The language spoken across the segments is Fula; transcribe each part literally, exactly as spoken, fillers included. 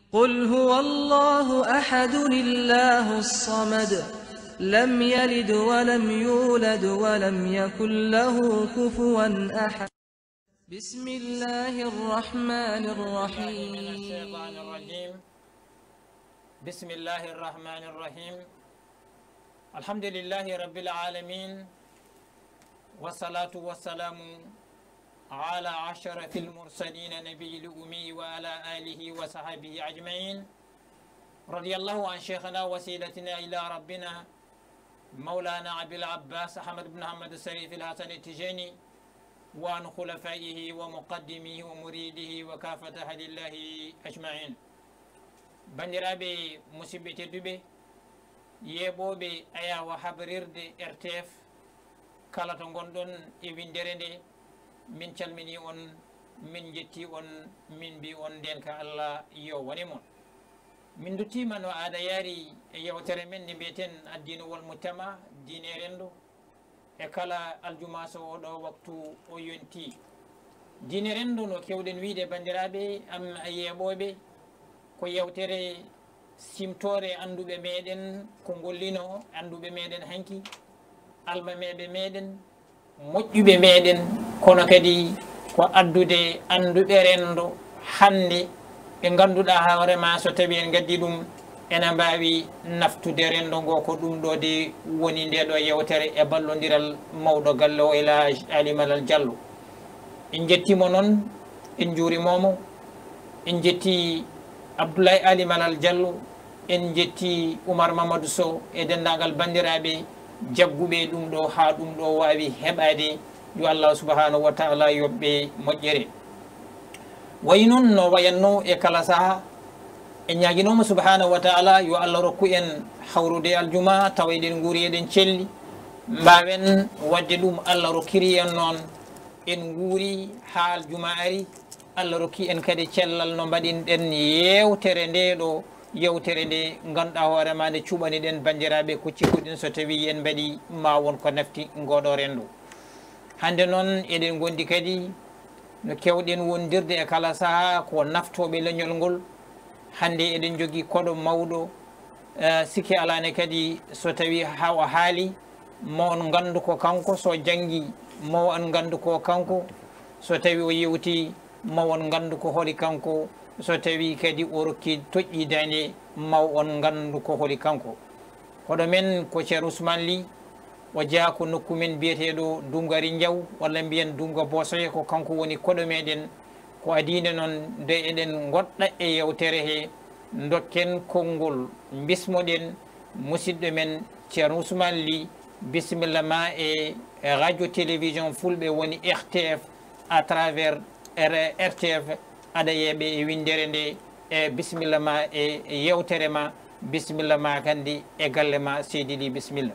قل هو الله أحد الله الصمد لم يلد ولم يولد ولم يكن له كفوا أحد بسم الله الرحمن الرحيم من الشيطان الرجيم بسم الله الرحمن الرحيم الحمد لله رب العالمين والصلاة والسلام على أشرف المرسلين نبي الأمي وعلى آله وصحبه أجمعين رضي الله عن شيخنا وسيلتنا إلى ربنا مولانا أبي العباس أحمد بن محمد الشريف الحسن التجاني وعن خلفائه ومقدمه ومريده وكافة أهل الله أجمعين بندرابي مسبة دبي يبوبي أيا وحبريرد ارتف kala to gonɗon e windere nde min calmini on min jetti on min mbi on nden ka Allah yo woni mon min duttima no aada yaari e yewtere men nde mbiyeten addinu wal mujtama diine rendo e kala aljuma so oɗo waktu o yonti diine rendo no kewɗen wiide bandiraɓe am yeeɓoɓe ko yewtere simtore anduɓe meɗen ko gollino anduɓe meɗen hanki almameɓe meɗen moƴƴuɓe meɗen kono kadi ko addude anduɓe rendo hande ɓe ganduɗa hoorema so tawi en gaddi ɗum ene mbawi naftude rendo ngo ko ɗum ɗo de woni nde ɗo yewtere e ballodiral mawɗo galle o Elhaj Ali Malal Diallo en jettimo noon en juurimomo en jetti Abdoulaye Ali Malal Diallo en jetti Oumar Mamadou Sow e dendagal bandiraɓe jagguɓe ɗum ɗo ha ɗum ɗo wawi heɓade yo Allah subhanahu wa taala yoɓɓe moƴƴere wayi noon no wayanno e kala saaha en ñaguinomo subhanahu wa taala yo Allah rokku en hawrude aljuma tawa eɗen guuri eɗen celli mbawen wadde ɗum Allah rokkiri en noon en guuri ha aljuma ari Allah rokki en kadi cellal no mbaɗinɗen yewtere nde ɗo yewtere nde ganduɗa hoorema nde cuɓani ɗen bandiraɓe ko cikkuɗen so tawi en mbaɗi ma won ko nafti ngoɗo rendo hande noon eɗen gondi kadi no kewɗen wondirde e kala saaha ko naftoɓe leñol ngol hande eɗen jogui koɗo mawɗo sikki alane kadi so tawi ha o haali mo on gandu ko kanko so janggui mo on gandu ko kanko so tawi o yewti mo on gandu ko holi kanko so tawi kadi o rokki toƴƴi dande maw on gandu ko holi kanko hoɗo men ko ceer Ousmane Ly o jeeya ko nokku men biyeteɗo Dungari Diaw walla mbiyen Dunga Bosoye ko kanko woni koɗo meɗen ko adine noon de eɗen goɗɗa e yewtere he dokken konngol bismoɗen musidɗo men ceer Ousmane Ly bisimilla ma e radio télévision fulɓe woni R T F à travers R T F aɗa yeeɓe e windere nde e bisimilla ma e yewtere ma bisimilla ma kandi e galle ma seydi Ly bisimilla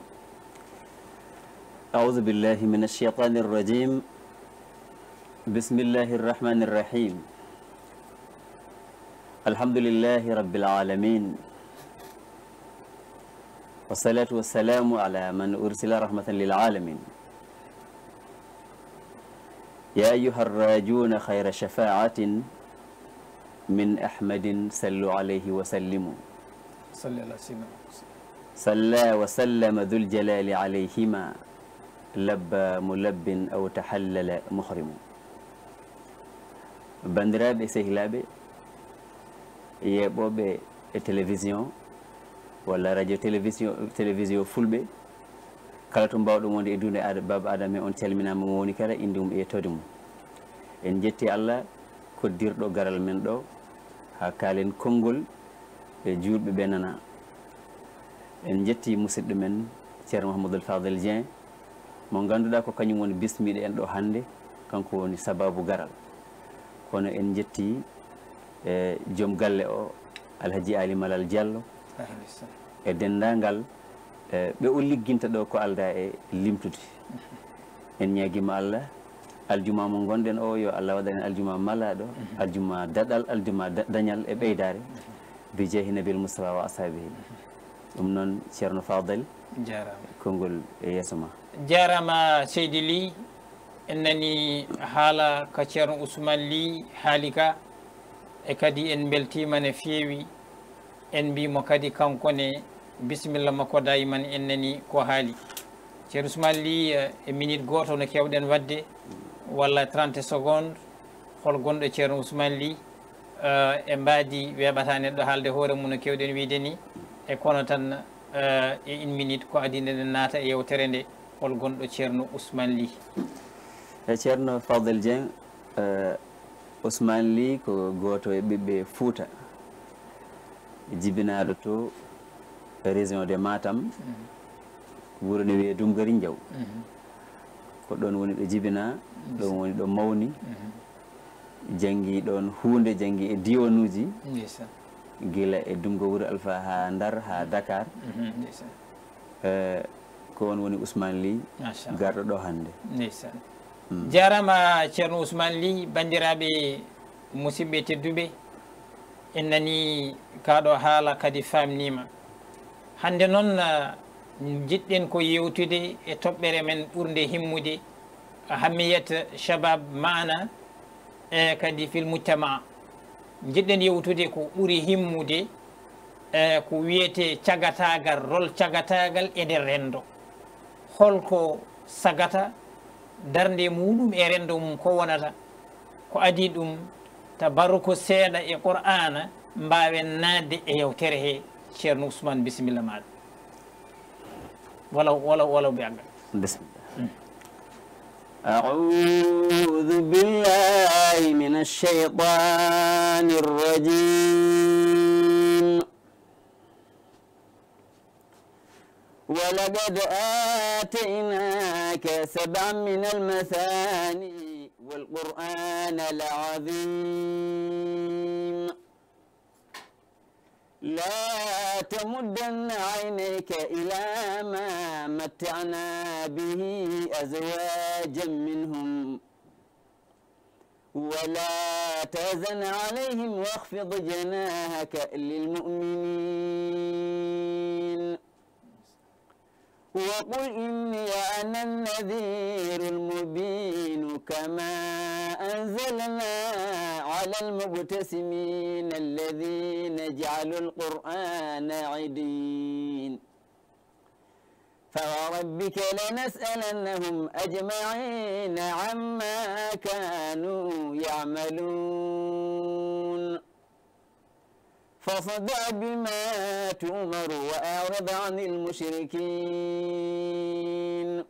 أعوذ بالله من الشيطان الرجيم بسم الله الرحمن الرحيم الحمد لله رب العالمين والصلاة والسلام على من أرسل رحمة للعالمين يا أيها الراجون خير شفاعة من أحمد صلوا عليه وسلموا صلى الله عليه وسلم صلى وسلم ذو الجلال عليهما لبى ملب أو تحلل محرم bandiraɓe sehilaɓe yeɓoɓe e télévision walla radio télévision télévision fulɓe kala to mbawɗo wonde e dunde baba adama on calminama mo woni kala inde mum e yettode mum en jetti Allah koddirɗo garal men ɗo ha kaalen konngol e julɓe ɓe nana en jetti musidɗo men ceerno Mouhamadoul Fadel Dieng mo ganduɗa ko kañum woni bismiɗo en ɗo hande kanko woni sababu garal kono en jetti e joom galle o Alhaji Ali Malal Diallo e dendagal ɓe o ligginta ɗo ko alda e limtude en ñaguima Allah aljuma mo gonɗen o yo Allah waɗa en aljuma malaɗo aljuma daɗal aljuma dañal e ɓeydare bi jeehi nabil Moustapha wa ashabihi ɗum noon ceerno Fadel jarama konngol e yeeso ma jarama seydi Ly en nani haala ka ceerno Ousmane Ly haali ka e kadi en beltima ne feewi en mbimo kadi kankone bisimilla makko dayiman en nani ko haali. Ceerno Ousmane Ly e minute goto no kewɗen wadde walla trente secondes hol gonɗo Ceerno Ousmane Ly e mbaadi weeɓata neɗɗo haalde hoore mum no kewɗen wiide ni e kono tan e une minute ko adi ndeɗen naata e yewtere nde hol gonɗo Ceerno Ousmane Ly. e Ceerno Fadel Dieng Ousmane Ly ko goto e ɓiɓɓe Fouta jibinaɗo to région de Matam wuro ne wiye Dumgari Diaw ko ɗon woni ɗo jibina ɗon woni ɗo mawni jangi ɗon hunde jangi e diwanuji gila e Dumgo Wuro Alpha ha Ndar ha Dakar ko on woni Ousmane Ly garɗo ɗo hannde. ndeysan jarama Ceerno Ousmane Ly bandiraɓe musidɓe tedduɓe en nani kaɗo haala kadi famnima hande noon jiɗɗen ko yewtude e toɓɓere men ɓurde himmude hammiyat shabab mana e kadi fil mujtama jiɗɗen yewtude ko ɓuuri himmude e ko wiyete cagatagal rol cagatagal e nder rendo holko sagata darde muɗum e rendo mum ko wonata ko adi ɗum tabaruko seeɗa e qur'ana mbawen nadde e yewtere he. Ceerno Ousmane bisimilla maɗa wala wala wala biagga bismillah. أعوذ بالله من الشيطان الرجيم ولقد آتيناك سبعا من المثاني والقرآن العظيم لا تمدن عينيك إلى ما متعنا به أزواجا منهم ولا تحزن عليهم واخفض جناحك للمؤمنين وقل إني أنا النذير المبين كما أنزلنا على المقتسمين الذين جعلوا القرآن عدين فوربك لنسألنهم أجمعين عما كانوا يعملون فاصدع بما تؤمر وأعرض عن المشركين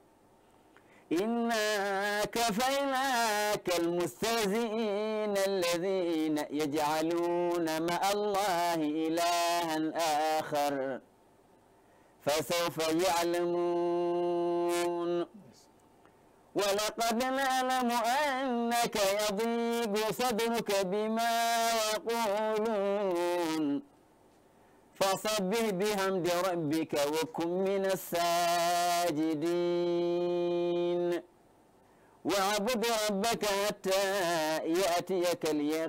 إنا كفيناك المستهزئين الذين يجعلون مع الله إلها آخر فسوف يعلمون ولقد نعلم أنك يضيق صدرك بما يقولون فسبح بحمد ربك وكن من الساجدين واعبد ربك حتى يأتيك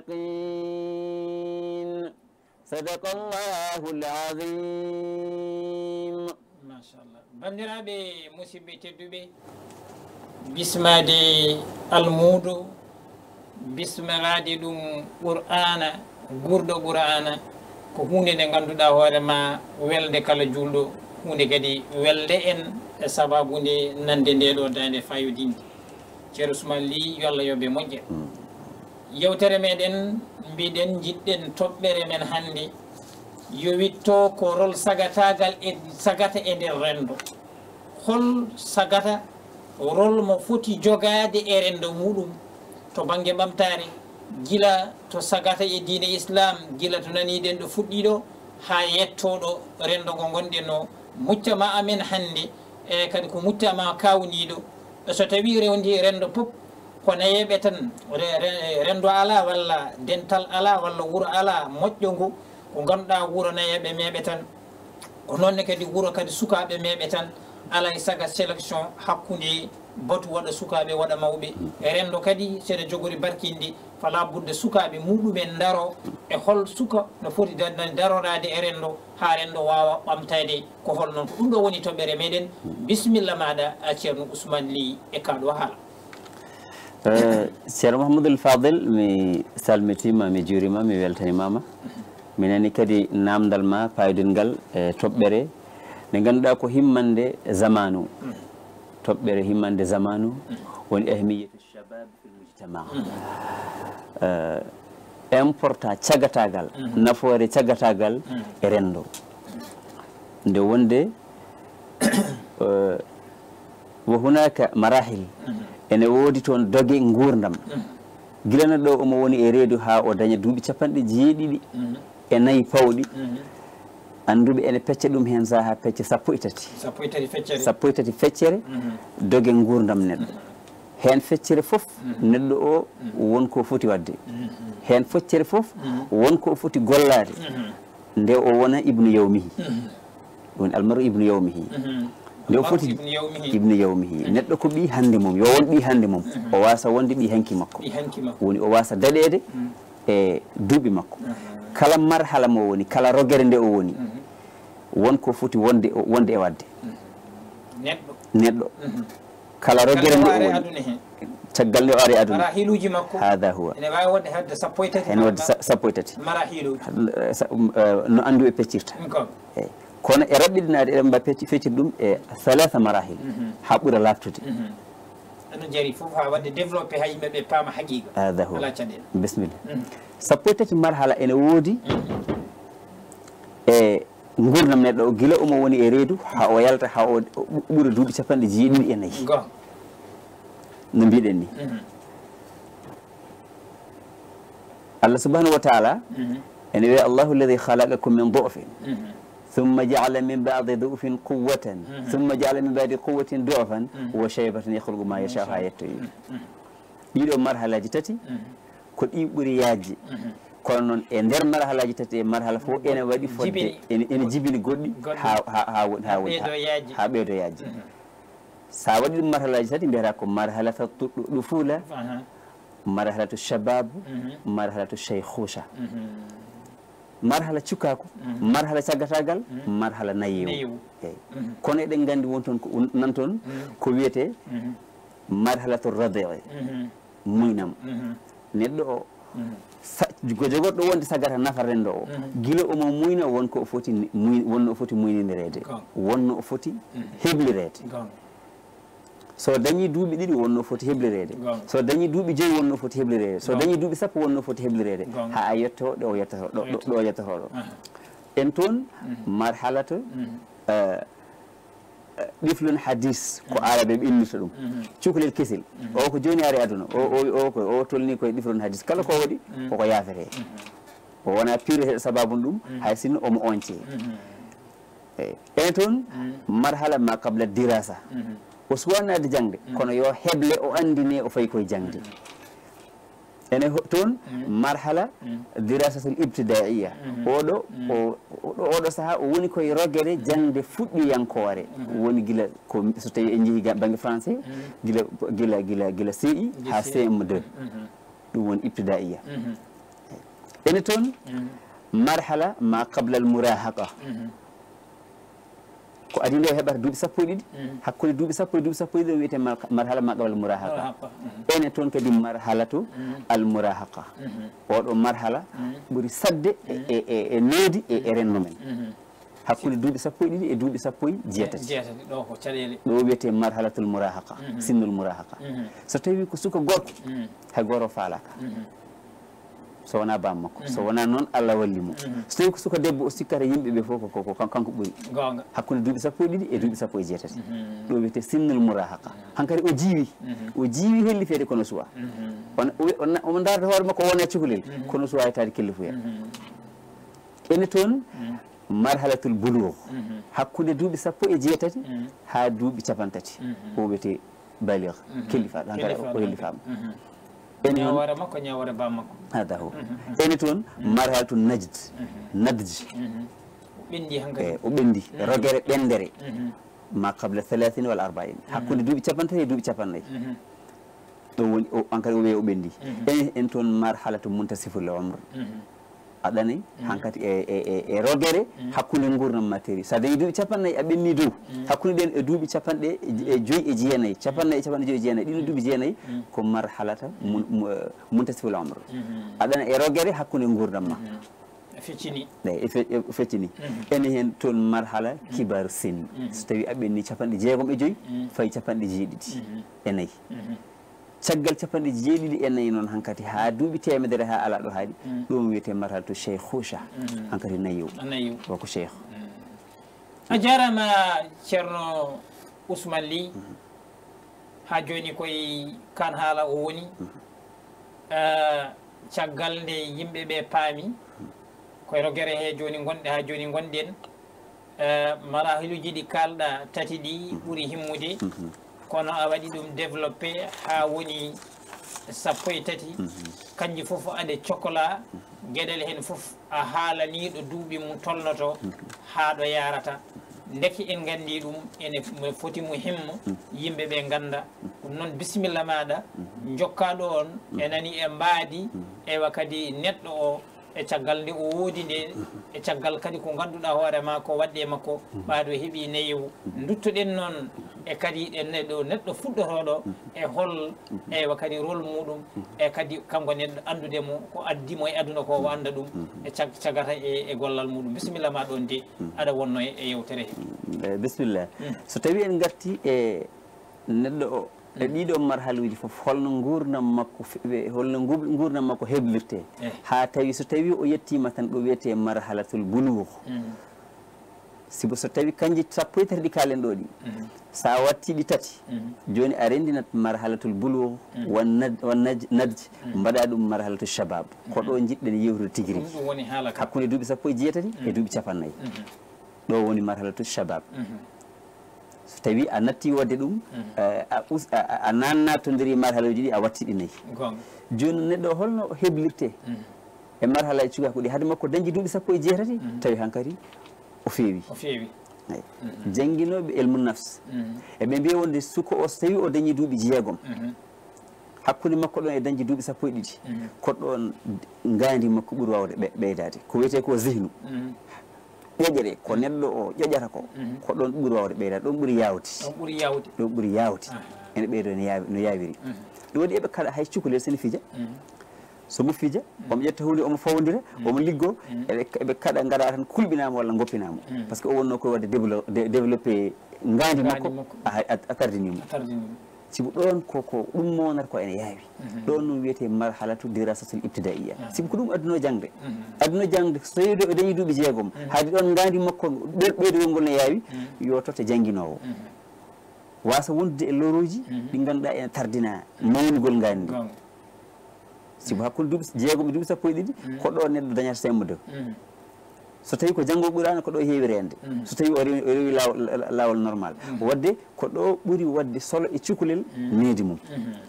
اليقين صدق الله العظيم. ما شاء الله. bandiraɓe musidɓe tedduɓe bismade almuudo bismirade ɗum qur'ana gurɗo qur'ana ko hunde nde ganduɗa hoorema welde kala julɗo hunde kadi welde en e sababu nde nande nde ɗo dande fayodinde. Ceerno Ousmane Ly yo Allah yoɓe moƴƴe. yewtere meɗen mbiɗen jiɗɗen toɓɓere men hannde yo witto ko rol sagatagal e sagata e nder rendo hol sagata rol mo foti jogade e rendo muɗum to banggue ɓamtare gila to sagata e diine islam gila to naniɗen ɗo fuɗɗiɗo ha yettoɗo rendo ngo gonɗen no muccama amen hannde e kadi ko muccama kawniɗo so tawi rewndi rendo pop ko nayeɓe tan rendo ala walla dental ala walla wuuro ala moƴƴo ngu ko ganduɗa wuuro nayeɓe meɓe tan ko nonne kadi wuuro kadi sukaɓe meɓe tan alay saga sélection hakkude batu waɗa sukaɓe waɗa mawɓe e rendo kadi seeɗa jogori barkindi fala budde sukaɓe muɗumen daro e hol suka no foti darorade e rendo ha rendo wawa ɓamtade ko hol noon ko ɗum ɗo woni toɓɓere meɗen bisimilla maɗa Ceerno Ousmane Ly e kaɗo haala. ceerno Mouhamadoul Fadel mi salmitima mi juurima mi weltanimama mi nani kadi namdal ma paydel ngal e toɓɓere nde ganduɗa ko himmande zamanu toɓɓere himmande zamanu woni ahmiyatu shabab fil mujtama important cagatagal nafoore cagatagal e rendo nde wonde wo hunaka marahil ene woodi toon doge gurdam gilana ɗo omo woni e reedu ha o daña duuɓi capanɗe jeeɗiɗi e nayyi pawɗi annduɓe ene pecca ɗum hen saha pecce sappo e tati sappo e tati feccere doge gurdam neɗɗo hen feccere fof neɗɗo o wonko foti wadde hen feccere fof wonko foti gollade nde o wona ibnu yawmihi woni almaru ibnu yawmihi nde o foti ibnu yawmihi neɗɗo ko ɓi hande mum yo won ɓi hande mum o wasa wonde ɓi hanki makko woni o wasa daɗede e duuɓi makko kala marhala mo woni kala rogere nde o woni wonko foti wonde wonde e wadde neɗɗo neɗɗo kala rogere nde o woni caggal nde o ari aduna marahiluji makko hada huwa ene wawi wonde hedde sappo e tati ene wadde sappo e tati marahiluji no andu e peccirta eyi kono e raɓɓiɗinade eɗen mba pecci feccir ɗum e halatha marahil ha ɓuura laftude ano jari fof ha wadde développé ha yimɓeɓe paama haqiqa hada huwa ala caɗele bisimilla sappo e tati marhala ene woodi e gurdam neɗɗo o gila omo woni e reedu ha o yalta ha o ɓuura duuɓi capanɗe jeeɗiɗi e nayyi no mbiɗen ni Allah subhanahu wa taala ene wiya allahu alladi halaqakum min dofin ثم جعل من بعد ضعف قوة ثم جعل من بعد قوة ضعفا وشيبة يخلق ما يشاء هايته ɗiɗo marhalaji tati ko ɗi ɓuuri yaajde kono noon e nder marhalaji tati e marhala fof ene waɗi fodde ene jibini goɗɗi ha ha woni ha woni ha ɓeydo yaajde sa waɗi ɗum marhalaji tati mbiyata ko marhalata ɗo fuula marhalatu shababu marhalatu cheikhusa marhala cukaku marhala cagatagal marhala nayewu eyi kono eɗen gandi won toon nan toon ko wiyete marhalatu radie muynam neɗɗo o ko jogoɗɗo wonde sagata nafa rendo o gila omo muyna wonko o foti wonno o foti muynidirede wonno o foti heblirede so dañi duuɓi ɗiɗi wonno foti heblirede so dañi duuɓi joyi wonno foti heblirede so dañi duuɓi sappo wonno foti heblirede ha a yetto ɗo yettoto ɗo yettotoɗo en toon marhalata ɗiflun hadis ko araɓe ɓe innirta ɗum cukalel kesil o ko joni ari aduna o ko o tolni koye ɗiflun hadis kala ko waɗi koko yaafete o wona pireteɗo sababu ɗum hay sinno omo once eyi ene toon marhala ma qabla dirasa o suwannade jangde kono yo heble o andine o fayi koye jangde ene toon marhala dirasatul ibtidaiya oɗo oɗo saaha o woni koye rogere jangde fuɗɗiyankore woni gila ko so tawi en jeehi banggue français gila gila gila gila C I ha C M deux ɗum woni ibtidaiya ene toon marhala ma qabla al murahaqa ko adi nde o heɓata duuɓi sappo e ɗiɗi hakkude duuɓi sappo e duuɓi sappo e ɗiɗi o wiyete marhala ma qabla al murahaqa ene toon kadi marhalatu al murahaqa oɗo marhala ɓuuri sadde e e needi e renndo men hakkude duuɓi sappo e ɗiɗi e duuɓi sappo e jeetati ɗo wiyete marhalatul murahaqa sinnul murahaqa so tawi ko suka gorko hay goto faalaka so wona bam makko so wona noon Allah walli mo so tawi ko suka debbo o sikkata yimɓeɓe fof ko kanko ɓuuri hakkude duuɓi sappo e ɗiɗi e duuɓi sappo e jeetati ɗo wiyete sinnul murahaqa hankkadi o jiiwi o jiiwi helli feede kono suwa omo darde hoore makko wona cukalel kono suwa yetade kellifuya ene toon marhalatul bulugh hakkude duuɓi sappo e jeetati ha duuɓi capantati o wiyete baligh kellifaɗo hankkadi o hellifama ñawore makko ñawore ba makko hada ho ene toon marhalatu najd nadji ɓendi hankadi o ɓendi rogere ɓendere ma qabla thalathine wal arba'in hakkude duuɓi capantati e duuɓi capannayyi ɗo woni hankadi o wiye o ɓendi ene en toon marhalatu muntasiful umr aɗani hankkadi e e e rogere hakkunde gurdam materi sa dañi duuɓi capannayyi a ɓenni dow hakkunde ɗen e duuɓi capanɗe e joyyi e jeenayyi capannayyi e capanɗe joyyi e jeenayyi ɗiɗo duuɓi jeenayyi ko marhalata muntasiful umre aɗana e rogere hakkunde gurdam ma feccini eyi feccini ene hen toon marhala kibaru senni so tawi a ɓenni capanɗe jeegom e joyyi fayi capanɗe jeeɗiɗi e nayyi caggal capanɗe jeeɗiɗi e nayyi noon hankkadi ha duuɓi temedere ha ala ɗo haaɗi ɗum wiyete marhala to cheikh houcha hankkadi nayyow nayyow woko cheikh a jarama ceerno ousmane ly ha joni koye kan haala o woni caggal nde yimɓeɓe paami koye rogere he joni gonɗe ha joni gonɗen marahiluji ɗi kalɗa tati ɗi ɓuuri himmude kono a waɗi ɗum développé ha woni sappo e tati kanji foof aɗa cohla gueɗel hen foof a haalaniɗo duuɓi mum tolnoto ha ɗo yarata deki en gandi ɗum ene foti mo himmo yimɓeɓe ganda ɗum noon bisimilla maɗa jokkaɗo on e nani e mbaadi ewa kadi neɗɗo o e caggal nde o woodi nde e caggal kadi ko ganduɗa hoore ma ko waɗɗe makko ɓaado heeɓi neyewu duttoɗen noon e kadi ɗen neɗɗo neɗɗo fuɗɗotoɗo e hol ewa kadi rôle muɗum e kadi kanko neɗɗo andude mo ko addimo e aduna ko o anda ɗum e cagata e gollal muɗum bisimilla ma ɗon de aɗa wonno e yewtere he bisimillah so tawi en garti e neɗɗo o e ɗiɗo marhaluji fof holno gurdam makko holno gurdam makko heblirte ha tawi so tawi o yettima tan ɗo wiyete marhalatul buluh sibo so tawi kanji sappo e tati ɗi kalen ɗo ɗi sa watti ɗi tati joni a rendinat marhalatul buluh wan nadj mbaɗa ɗum marhalatul shabab ko ɗo jiɗɗen yewtude tigui rigui hakkude duuɓi sappo e jeetati e duuɓi capannayyi ɗo woni marhalatul shabab so tawi a natti wadde ɗum a nannatodiri marhalaji ɗi a watti ɗi nayyi joni neɗɗo holno heblirte e marhalaji cuka ko ɗi haade makko dañji duuɓi sappo e jeetati tawi hankkadi o feewi o feewi eyi jangguinoɓe elmu nafs eɓe mbiya wonde suko o so tawi o dañi duuɓi jeegom hakkude makko ɗon e dañji duuɓi sappo e ɗiɗi koɗɗon gandi makko ɓuuri wawde ɓeydade ko wiyete ko zihnu ƴoƴere ko neɗɗo o ƴoƴata ko ko ɗon ɓuuri wawde ɓeydade ɗon ɓuuri yawde ɗon ɓuuri yawde ɗon ɓuuri yawde ene ɓeydo no yawiri ɗum waɗi eɓe kaɗa hay cukalel sene fija somo fija omo ƴetta hunde omo fawodira omo liggo eɓe kaɗa gaɗa tan kulɓinama walla goppinama par ce que o wonno koye wadde développé gandi makko a tardinimo sibu ɗon koko ɗum monata ko ene yaawi ɗon noon wiyete marhalatu dirasatul ibtidaiya sibu ko ɗum adduno jangde adduno jangde so tawi o dañi duuɓi jeegom haade ɗon gandi makko ɓeydogol ngol ne yaawi yo totte janguinowo wasa wondude e loroji ɗi ganduɗa ene tardina mawnugol gandi ndi sibu hakkude duuɓi jeegom e duuɓi sappo e ɗiɗi ko ɗo neɗɗo dañata semmude so tawi ko janggo ɓuurano ko ɗo heewi rende so tawi o rewi o rewi lawol normal wadde ko ɗo ɓuuri wadde solo e cukalel needi mum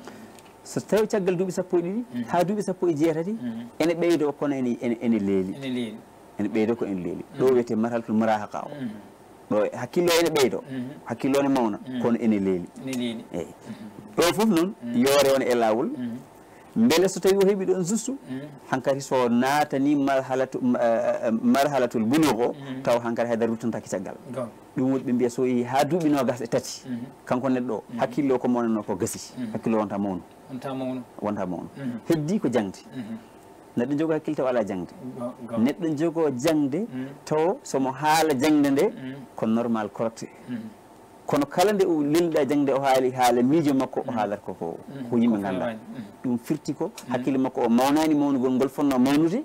so tawi caggal duuɓi sappo e ɗiɗi ha duuɓi sappo e jeetati ene ɓeydo kono ene ene leeli ene ɓeydo ko ene leeli ɗo wiyete marhalatul murahaka o ɗo hakkille ene ɓeydo hakkille o ne mawna kono ene leeli eyyi ɗo foof noon yoore on e lawol beele so tawi o heeɓi ɗon justu hankkadi so naatani marhalatu marhalatul bulugh o taw hankkadi haydara ruttantaki caggal ɗum woɗi ɓe mbiya so yeehi ha duuɓi nogas e tati kanko neɗɗo o hakkille o ko mawnano ko gasi hakkille o wonta mawnu wonta mawnu heddi ko jangde neɗɗo jogo hakkille taw ala jangde neɗɗo jogo jangde taw somo haala jangde nde ko normal correcte kono kala nde o lelɗa jangde o haali haala miijo makko o haalata koko ko yimɓe ganda ɗum firti ko hakkille makko o mawnani mawnugol ngol fonno mawnude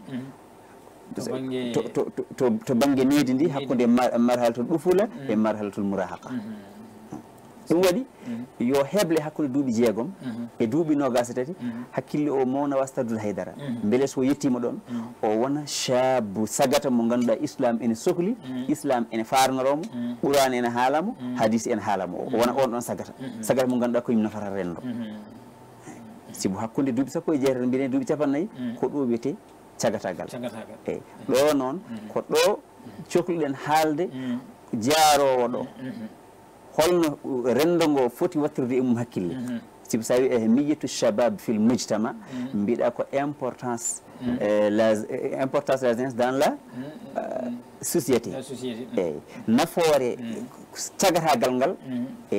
to banggue needi ndi hakkude marhalatul ɗufula e marhalatul murahaka ɗum waɗi yo heble hakkude duuɓi jeegom e duuɓi nogas e tati hakkille o mawna wastadude haydara beele so yettima ɗon o wona chabu sagata mo ganduɗa islam ene sohli islam ene farnoromo qouran ene haalamo hadis ene haalamo o wona on ɗon sagata sagata mo ganduɗa koyum nafata rendo sibo hakkude duuɓi sappo e jeetati mbiɗen duuɓi capannayyi ko ɗo wiyete cagatagal eyyi ɗo noon ko ɗo cohluɗen haalde jaarowo ɗo holno rendo ngo foti wattirde e mum hakkille sibu sa wi ahmiyatu shabab fil mujtama mbiɗa ko importance la importance de la jeunesse dans la société eyyi nafoore cagatagal ngal e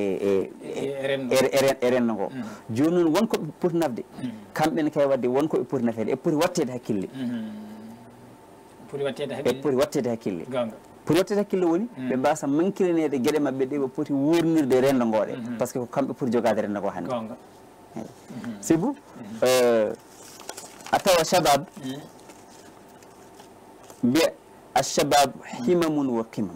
e renndo ngo joni noon wonko ɓe poti nafde kamɓene kay wadde wonko ɓe poti nafede e poti wattede hakkille e poti wattede hakkille poti wattede hakkille woni ɓe mbasa mankiranede gueɗe mabɓe ɗe ɓe poti wurnirde rendo ngoɗe par ce que ko kamɓe poti jogade rendo ngo hannde sibu a tawa shabab mbiya alshabab himamun wa qimam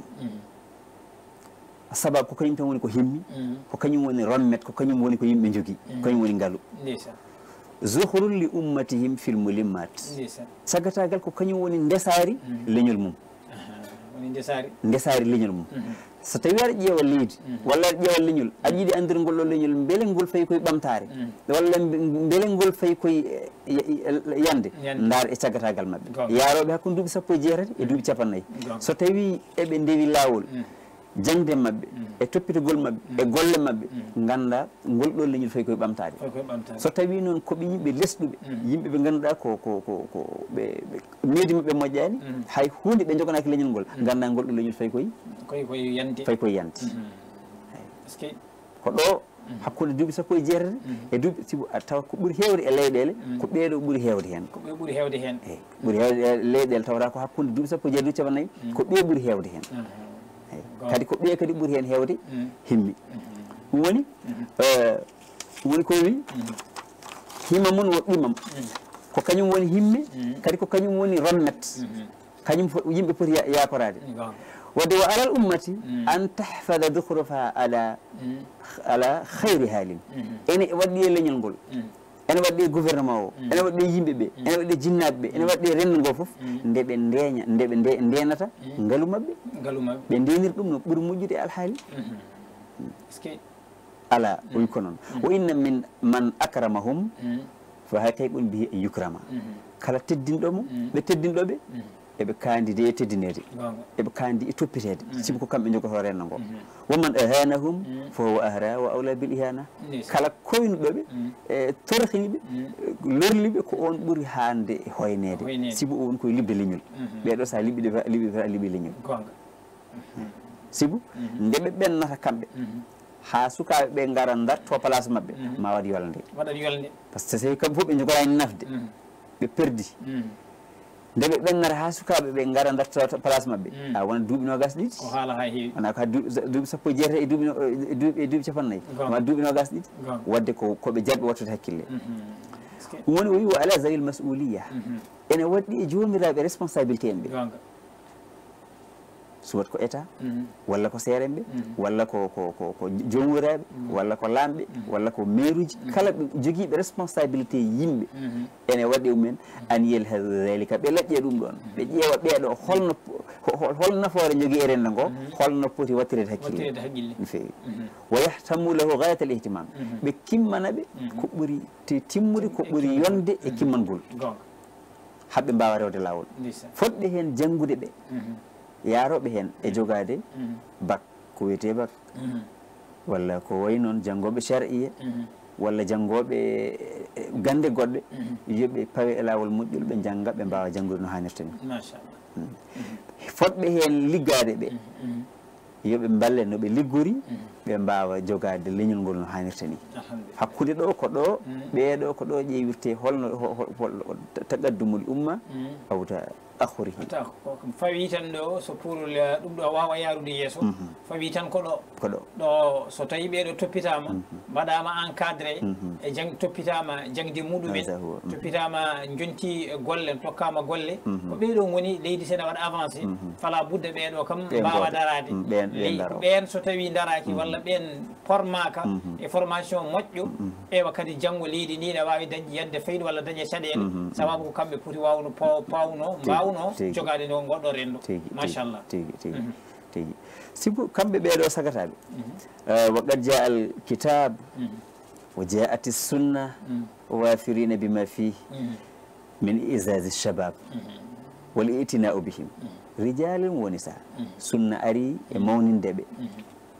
sabab ko kañum tan woni ko himmi ko kañum woni rommet ko kañum woni ko yimɓe jogui kañum woni ngaalu zuhrul li ummatihim fil mulimmat sagatagal ko kañum woni ndesari leñol mum ndesari leñol mum so tawi aɗa ƴeewa leydi walla aɗa ƴeewa leñol aɗa yiiɗi andude ngol ɗo leñol beele ngol fayi koye ɓamtare walla beele ngol fayi koye yande ndaar e caggatagal mabɓe yaroɓe hakkude duuɓi sappo e jeetati e duuɓi capannayyi so tawi eɓe ndewi lawol jangde mabɓe e toppitogol mabɓe e golle mabɓe ganda ngol ɗo leñol fayi koye ɓamtade so tawi noon koɓe yimɓe lesɗuɓe yimɓe ɓe ganduɗa ko ko ko ko ɓe meedi mabɓe moƴƴani hay hunde ɓe joganaki leñol ngol ganda ngol ɗo leñol fayi koye fayi koye yante ko ɗo hakkude duuɓi sappo e jeetati e duuɓi sibu a tawa ko ɓuuri hewde e leyɗele ko ɓeeɗo ɓuuri hewde hen ɓuuri hewde hen eyyi ɓuuri hewde e leyɗele tawata ko hakkude duuɓi sappo e jeetati duuɓi capannayyi ko ɓe ɓuuri hewde hen kadi ko ɓe kadi ɓuuri hen hewde himmi ɗum woni woni ko wi hima mum wo qimam ko kañum woni himme kadi ko kañum woni rommet kañum yimɓe poti yakorade wadde wa alal ummati an tahfada duhrufa ala ala hayri haalin ene waɗɗi e leñol ngol ene waɗɗi gouvernement o ene waɗɗi yimɓe ɓe ene waɗɗi jinnaɓe ɓe ene waɗɗi renndo ngo fof nde ɓe ndeeña nde ɓe ndenata ngaalu mabɓe ɓe ndenir ɗum no ɓuuri moƴƴude e alhaali ala o wi ko noon o inna min man acramahum fa hay kay ɓon mbiye e yukrama kala teddinɗomo ɓe teddinɗoɓe eɓe kandide e teddinede eɓe kandi e toppitede sibu ko kamɓe jogoto renndo ngo woman ahanahum fo huwa ahra wa awla bil ihana kala koynuɗoɓe e torhiniɓe lorliɓe ko on ɓuuri hande e hoynede sibu o woni koye libde leñol ɓeɗo sa liɓiɗe liɓi a liɓi leñol sibu nde ɓe ɓennata kamɓe ha sukaɓe ɓe gara darto place mabɓe ma waɗ yolde par ce que so tawi kamɓe fof ɓe jogorani nafde ɓe perdi nde ɓe ɓennata ha sukaɓe ɓe gara darto place mabɓe a wona duuɓi nogas ɗiɗi wona ko ha duuɓi sappo e jeetati e duuɓi e duuɓi capannayyi wona duuɓi nogas ɗiɗi wadde ko koɓe jaɓɓe wattude hakkille ɗum woni o wi wa ala zawil masuliya ene waɗɗi e jomiraɓe responsabilité en ɓe suwat ko état walla ko seeren ɓe walla ko ko ko ko jomiraɓe walla ko lamɓe walla ko maire uji kala ɓe joguiɓe responsabilité yimɓe ene waɗi ɗumen an yelhad dhalika ɓe laƴƴe ɗum ɗon ɓe ƴeewa ɓeeɗo holno holno nafoore jogui e rendo ngo holno poti wattirede hakkille no fewi wa yahtamu lahu gayat al ihtimam ɓe kimmanaɓe ko ɓuuri timmude ko ɓuuri yonde e kimmangol haɓɓe mbawa rewde lawol fodɓe hen janggude ɓe yaroɓe hen e jogade bac ko wiyete bac walla ko way noon janggoɓe shar'iyya walla janggoɓe gande goɗɗe yoɓe pawe e lawol moƴƴol ɓe jangga ɓe mbawa janggude no hannirta ni fodɓe hen liggade ɓe yoɓe balle noɓe liggori ɓe mbawa jogade leñol ngol no hannirta ni hakkude ɗo ko ɗo ɓeeɗo ko ɗo ƴeewirte holno taqaddumul umma awta akhurihi fawi tan ɗo so pour ɗum ɗo wawa yarude yeeso fawi tan ko ɗo ko ɗo ɗo so tawi ɓeɗo toppitama mbaɗama encadré e jang toppitama jangde muɗumen toppitama jonti golle tokkama golle ko ɓeɗo woni leydi seɗa waɗa avancé fala budda ɓeɗo kam mbawa darade ɓen so tawi daraki walla ɓen formaka e formation moƴƴo ɓewa kadi janggo leydi ndi ne wawi dañi yadde fayida walla dañe caɗele sababu ko kamɓe poti wawno pawno mbawno jogade no goɗɗo rendo machallah tigi tigi tigi sibu kamɓe ɓeɗo sagataɓe wa qad jaa al kitab wa jaat sunna wafirina bima fihi min isasi shabab wal itina'u bihim rijalun wa nisa sunna ari e mawnindeɓe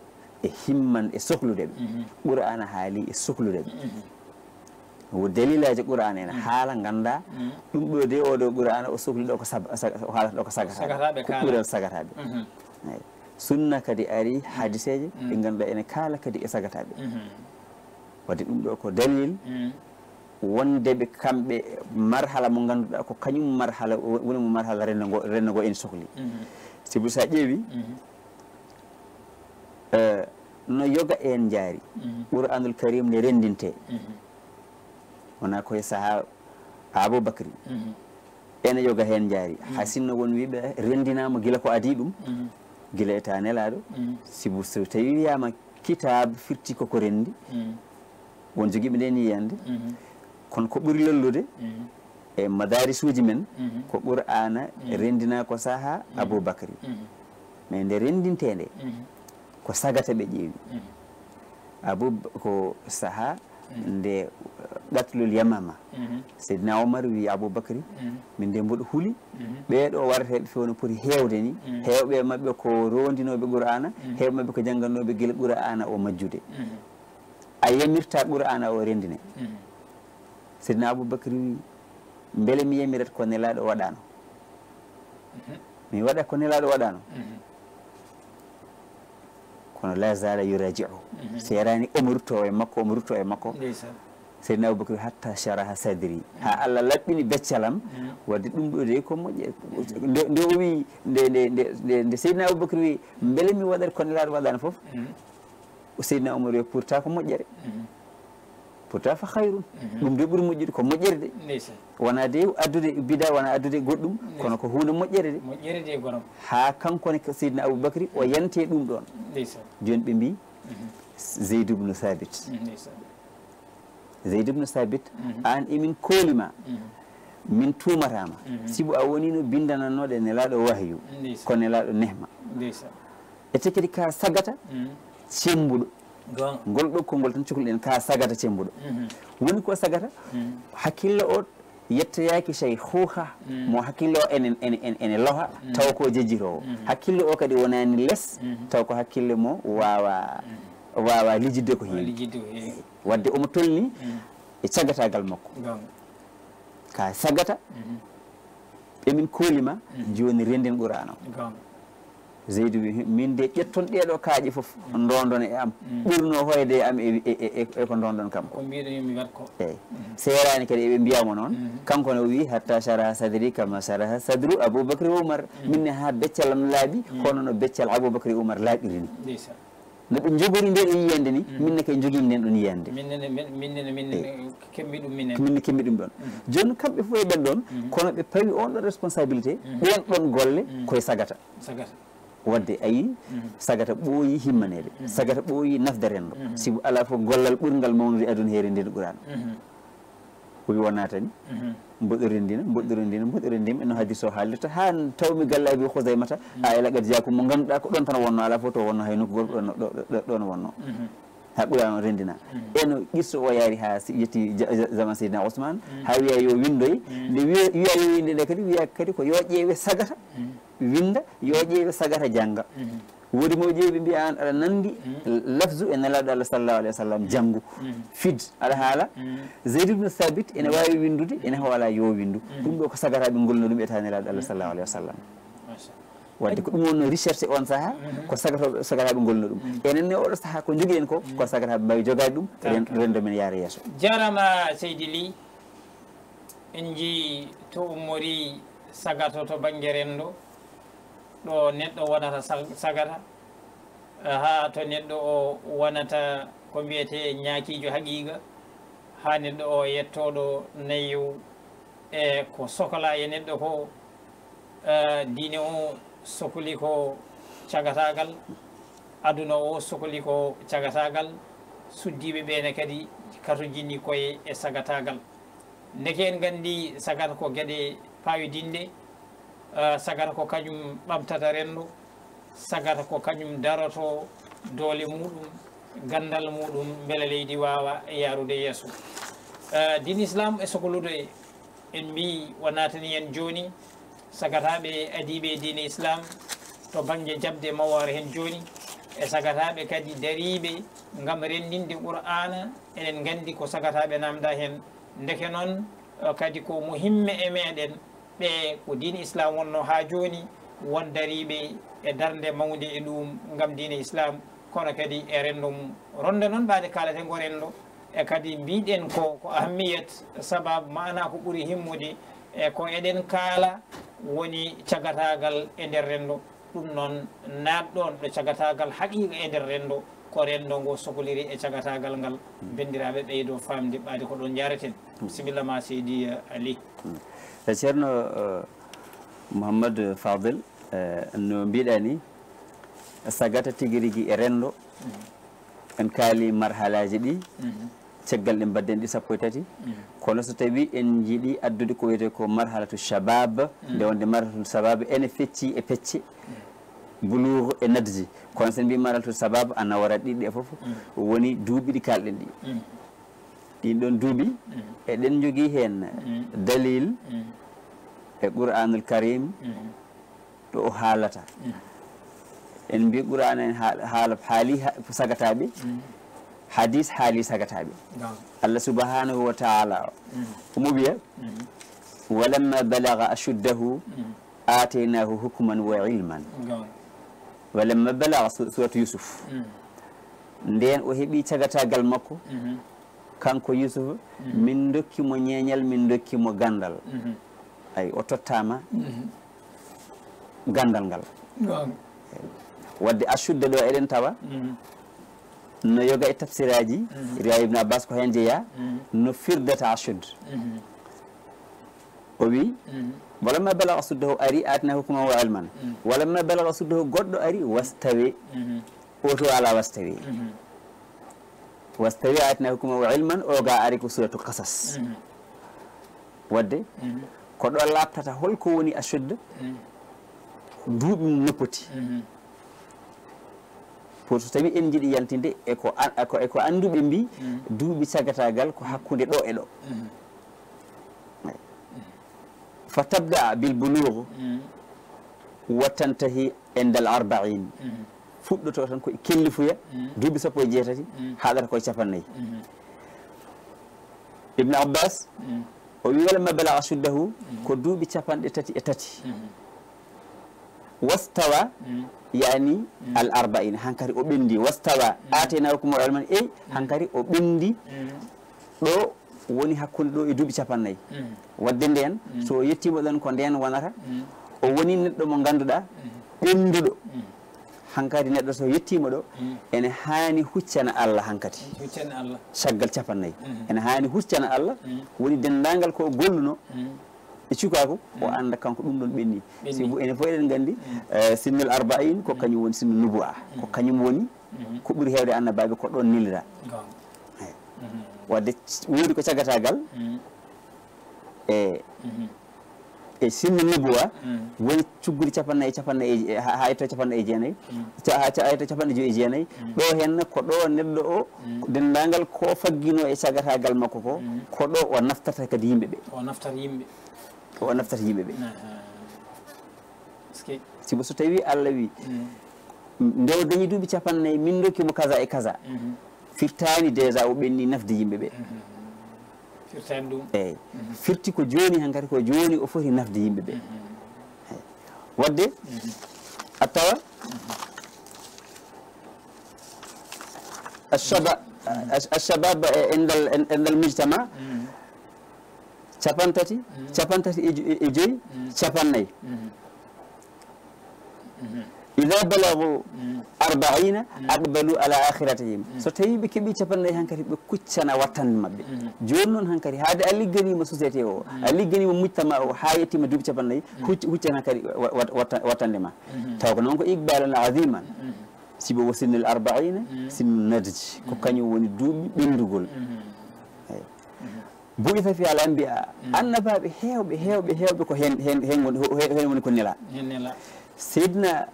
e himman e sohlude ɓe qur'ana haali e sohlude ɓe wo dalilaji qur'ana ene haala ganda ɗum ɗo de oɗo qur'ana o sohli ɗo ko o haalata ɗo ko sagataɓe ko ɓuurel sagataɓe eyi sunna kadi ari hadiseje ɗe ganduɗa ene kaala kadi e sagataɓe wadde ɗum ɗo ko dalil wondeɓe kamɓe marhala mo ganduɗa ko kañum marhala woni mo marhala renndo ngo renndo ngo en sohli sibu sa ƴeewi no yoga en jaari qur'anul karim nde rendinte wona koye saaha aboubacry ene yoga hen jaari ha sinno won wiɓe rendinama guila ko adi ɗum guila eta nelaɗo sibu so tawi wiyama kitabe firti koko rendi won joguiɓe nden yiyande kono ko ɓuuri lollude e madaris uji men ko qur'ana rendina ko saaha aboubacry mais nde rendinte nde ko sagata ɓe ƴeewi abou ko saaha nde ɗatlol yamama seydina omar wi aboubacry min nde mboɗo huuli ɓeɗo warateɓe fewno poti hewde ni hewɓe mabɓe ko rondinoɓe qur'ana hewɓe mabɓe ko janggannoɓe guila qur'ana o majjude a yamirta qur'ana o rendine seydina aboubacry wi beele mi yamirat ko nelaɗo waɗano mi waɗa ko nelaɗo waɗano kono la zala yurajiu serani omo rutto e makko omo rutto e makko seydina aboubacry hatta sharaha sadri ha allah laɓɓini beccalam wadde ɗum ɗo de ko moƴƴe nde o wi nde nde nde seydina aboubacry wi beele mi waɗat ko nelaɗo waɗano foof seydina omar wi pourtant ko moƴƴere pourtant fa hayrun ɗum de ɓuuri moƴƴude ko moƴƴere de wona de addude bida wona addude goɗɗum kono ko hunde moƴƴere de moƴƴere de gorom ha kankone seydina aboubacry o yante ɗum ɗon joni ɓe mbi zeyd ibnu thabit zeyd ibnu thabit an emin koolima min tumatama sibu a woni no bindananoɗe nelaɗo wahyu ko nelaɗo nehma ete kadi ka sagata cembuɗo ngol ɗo konngol tan cukalɗen ka sagata cembuɗo woni ko sagata hakkille o yettoyaki sey huuha mo hakkille o ene ene ene loha taw ko jejjitowo hakkille o kadi wonani less taw ko hakkille mo wawa wawa lijidde ko heewi wadde omo tolni e cagatagal makko ka sagata emin koolima joni renden qur'ana o zeydou wi min de ƴetton ɗeɗo kaaƴe foof dondon e am ɓurno hoyde e am e ko dondon kam ko mbiɗomi wat ko eyyi serani kadi eɓe mbiyamo noon kanko ne o wi hatta sharaha sadri kama sharaha sadru aboubacry oumar minne ha beccalam laaɓi kono no beccal aboubacry oumar laaɓirini no ɓe jogori nde ɗo yiyande ni minne kay joguimi nden ɗon yiyande minnene minne kemmi ɗum minen minne kemmi ɗum ɗon joni kamɓe fof e ɓen ɗon kono ɓe pawi on ɗo responsabilité ɓen ɗon golle koye sagata sagata wadde ayi sagata ɓooyi himmanede sagata ɓooyi nafde rendo sibu ala fof gollal ɓurgal mawnude aduna heere nde qur'ana o wi wona tani mboɗorindina mboɗorindina mboɗorindima eno hadis o haaldita ha tawmi gallabi housaymata a ela gadi jakum mo ganduɗa ko ɗon tan wonno ala fof to wonno hay nokku goto ɗon ɗon wonno ha qur'ana o rendina eno qirso o yaari ha yetti zaman seydina ousmane ha wiya yo windoye nde wiya yo winde nde kadi wiya kadi ko yo ƴeewe sagata winda yo ƴeewe sagata jangga woodi mo ƴeewi mbiya an aɗa nandi lafzu e nelaɗo allah sallallahu alayhi wa sallam janggu fid aɗa haala zeyd ibnu thabit ene wawi windude ene hawala yo windu ɗum ɗo ko sagataɓe golno ɗum eta nelaɗo allah sallallahu alayhi wa sallam wadde ko ɗum wonno recherche on saaha ko sagata sagataɓe golno ɗum enenne oɗo saaha ko jogui en ko ko sagataɓe mbawi jogade ɗum rendo men yaara yesso jarama seydi Ly en jii to ummori sagato to banggue rendo ɗo neɗɗo wonata sagata ha to neɗɗo o wonata ko mbiyete ñaakijo haqiqa ha neɗɗo o yettoɗo nayyo e ko sohla e neɗɗo ko diine o sohli ko cagatagal aduna o sohli ko cagatagal suddiɓe ɓene kadi kato jinni koye e sagatagal ndeke en gandi sagata ko gueɗe pawidinde Uh, sagata ko kañum ɓamtata rendo sagata ko kañum daroto doole muɗum gandal muɗum beele leydi wawa yarude yesso uh, din islam e sohlude en mbi wonatani en joni sagataɓe adiɓe dine islam to banggue jabde maware hen joni e sagataɓe kadi dariɓe gam rendinde qur'ana eɗen gandi ko sagataɓe namda hen ndeke noon kadi ko muhimme e meɗen ɓe ko diine islam wonno ha joni won dariɓe e darde mawde e ɗum gam diine islam kono kadi e rendum ronde noon ɓaade kalate ngo rendo e kadi mbiɗen ko ko ahammiyat sababu mana ko ɓuuri himmude e ko eɗen kaala woni cagatagal e nder rendo ɗum noon natɗon ɗo cagatagal haqiqa e nder rendo ko rendo ngo sohliri e cagatagal ngal bendiraɓe ɓeydo famde ɓaade ko ɗon jareten bisimilla ma seydi Ali ceerno Mouhamadou Fadel no mbiɗa ni sagata tigui rigui e rendo en kaali marhalaji ɗi caggal ɗe mbadden ɗi sappo e tati kono so tawi en jiiɗi addude ko wiyete ko marhalatu shabab nde wonde marhalatu shabab ene fecci e pecce bulugu e nadji kono sen mbi marhalatu shabab ana wara ɗiɗɗi e foof woni duuɓi ɗi kalɗen ɗi ɗin ɗon duuɓi eɗen jogui hen dalil e qur'anul karim ɗo o haalata en mbi qur'an en haala haali sagataɓe hadis haali sagataɓe allah subhanahu wa taala omo wiya walamma balaga ashuddahu ataynahu hukman wa ilman walamma balaga suratu yusuf nden o heeɓi cagatagal makko kanko yusuf min dokkimo ñeñal min dokkimo gandal ay o tottama gandal ngal wadde ashudda ɗo eɗen tawa no yoga e tafsiraji riya ibne abbas ko hen jeeya no firdata ashud o wi walamma balaga asuddahu ari atina hukman wa ilman walamma balaga asuddahu goɗɗo ari wastawi oto ala wastawi wastawi atina hukman wa ilman o ga ari ko suratu qasas wadde ko ɗo labtata holko woni ashudda duuɓi mum noppoti pour so tawi en jiiɗi yaltinde eko eko anduɓe mbi duuɓi cagatagal ko hakkude ɗo e ɗo fa tabda bil bulugh wa tantahi endal arba'in fuɗɗoto tan koye kellifuya duuɓi sappo e jeetati haɗata koye capannayyi ibne abbas o wi walamma balaga ashuddahu ko duuɓi capanɗe tati e tati wastawa yani al arba'in hankari o ɓendi wastawa ataynahu hukman wa ilman ey hankari o ɓendi ɗo woni hakkude ɗo e duuɓi capannayyi wadde nden so yettima ɗon ko nden wonata o woni neɗɗo mo ganduɗa ɓenduɗo hankadi neɗɗo so yettima ɗo ene hani huccana Allah hankadi huccana Allah caggal capannayyi ene hani huccana Allah woni dendagal ko golluno e cukaku o anda kanko ɗum ɗon ɓenni sibu ene fof eɗen gandi sinnul arba'in ko kañum woni sinnu nubu'a ko kañum woni ko ɓuuri hewde annabaɓe ko ɗon nilira wadde woodi ko cagatagal e e sinnu nubu'a woni cuggude capannayyi capannayyi ha yetto capannayyi e jeenayyi ha yetto capanɗe joyyi e jeenayyi ɗo henna ko ɗo neɗɗo o dendagal ko faggino e cagatagal makko ko ko ɗo o naftata kadi yimɓeɓe o naftata yimɓe o naftata yimɓe ɓe sibo so tawi Allah wi nde o dañi duuɓi capannayyi min dokkimo kaza e kaza firtani déjà o ɓenni nafde yimɓe ɓe firtani ɗum eyyi firti ko joni hankadi ko joni o foti nafde yimɓe ɓe wadde a tawa alshabab endal endal mujtama capantati capantati e joyyi capannayyi ida balagu arba'ina aqbalu ala akhiratihim so tawi ɓe keeɓi capannayyi hankadi ɓe kuccana wattande mabɓe joni noon hankadi haade a ligganima société o a ligganima mujtama o ha yettima duuɓi capannayyi huccana hankadi wattande ma taw ko noon ko iqbalun aziman sibo wo sinnul arba'ina sinnu nadji ko kañum woni duuɓi ɓendugol bu'itha fi al anbiya annabaɓe hewɓe hewɓe hewɓe ko hen hen hen woni ko nela seydina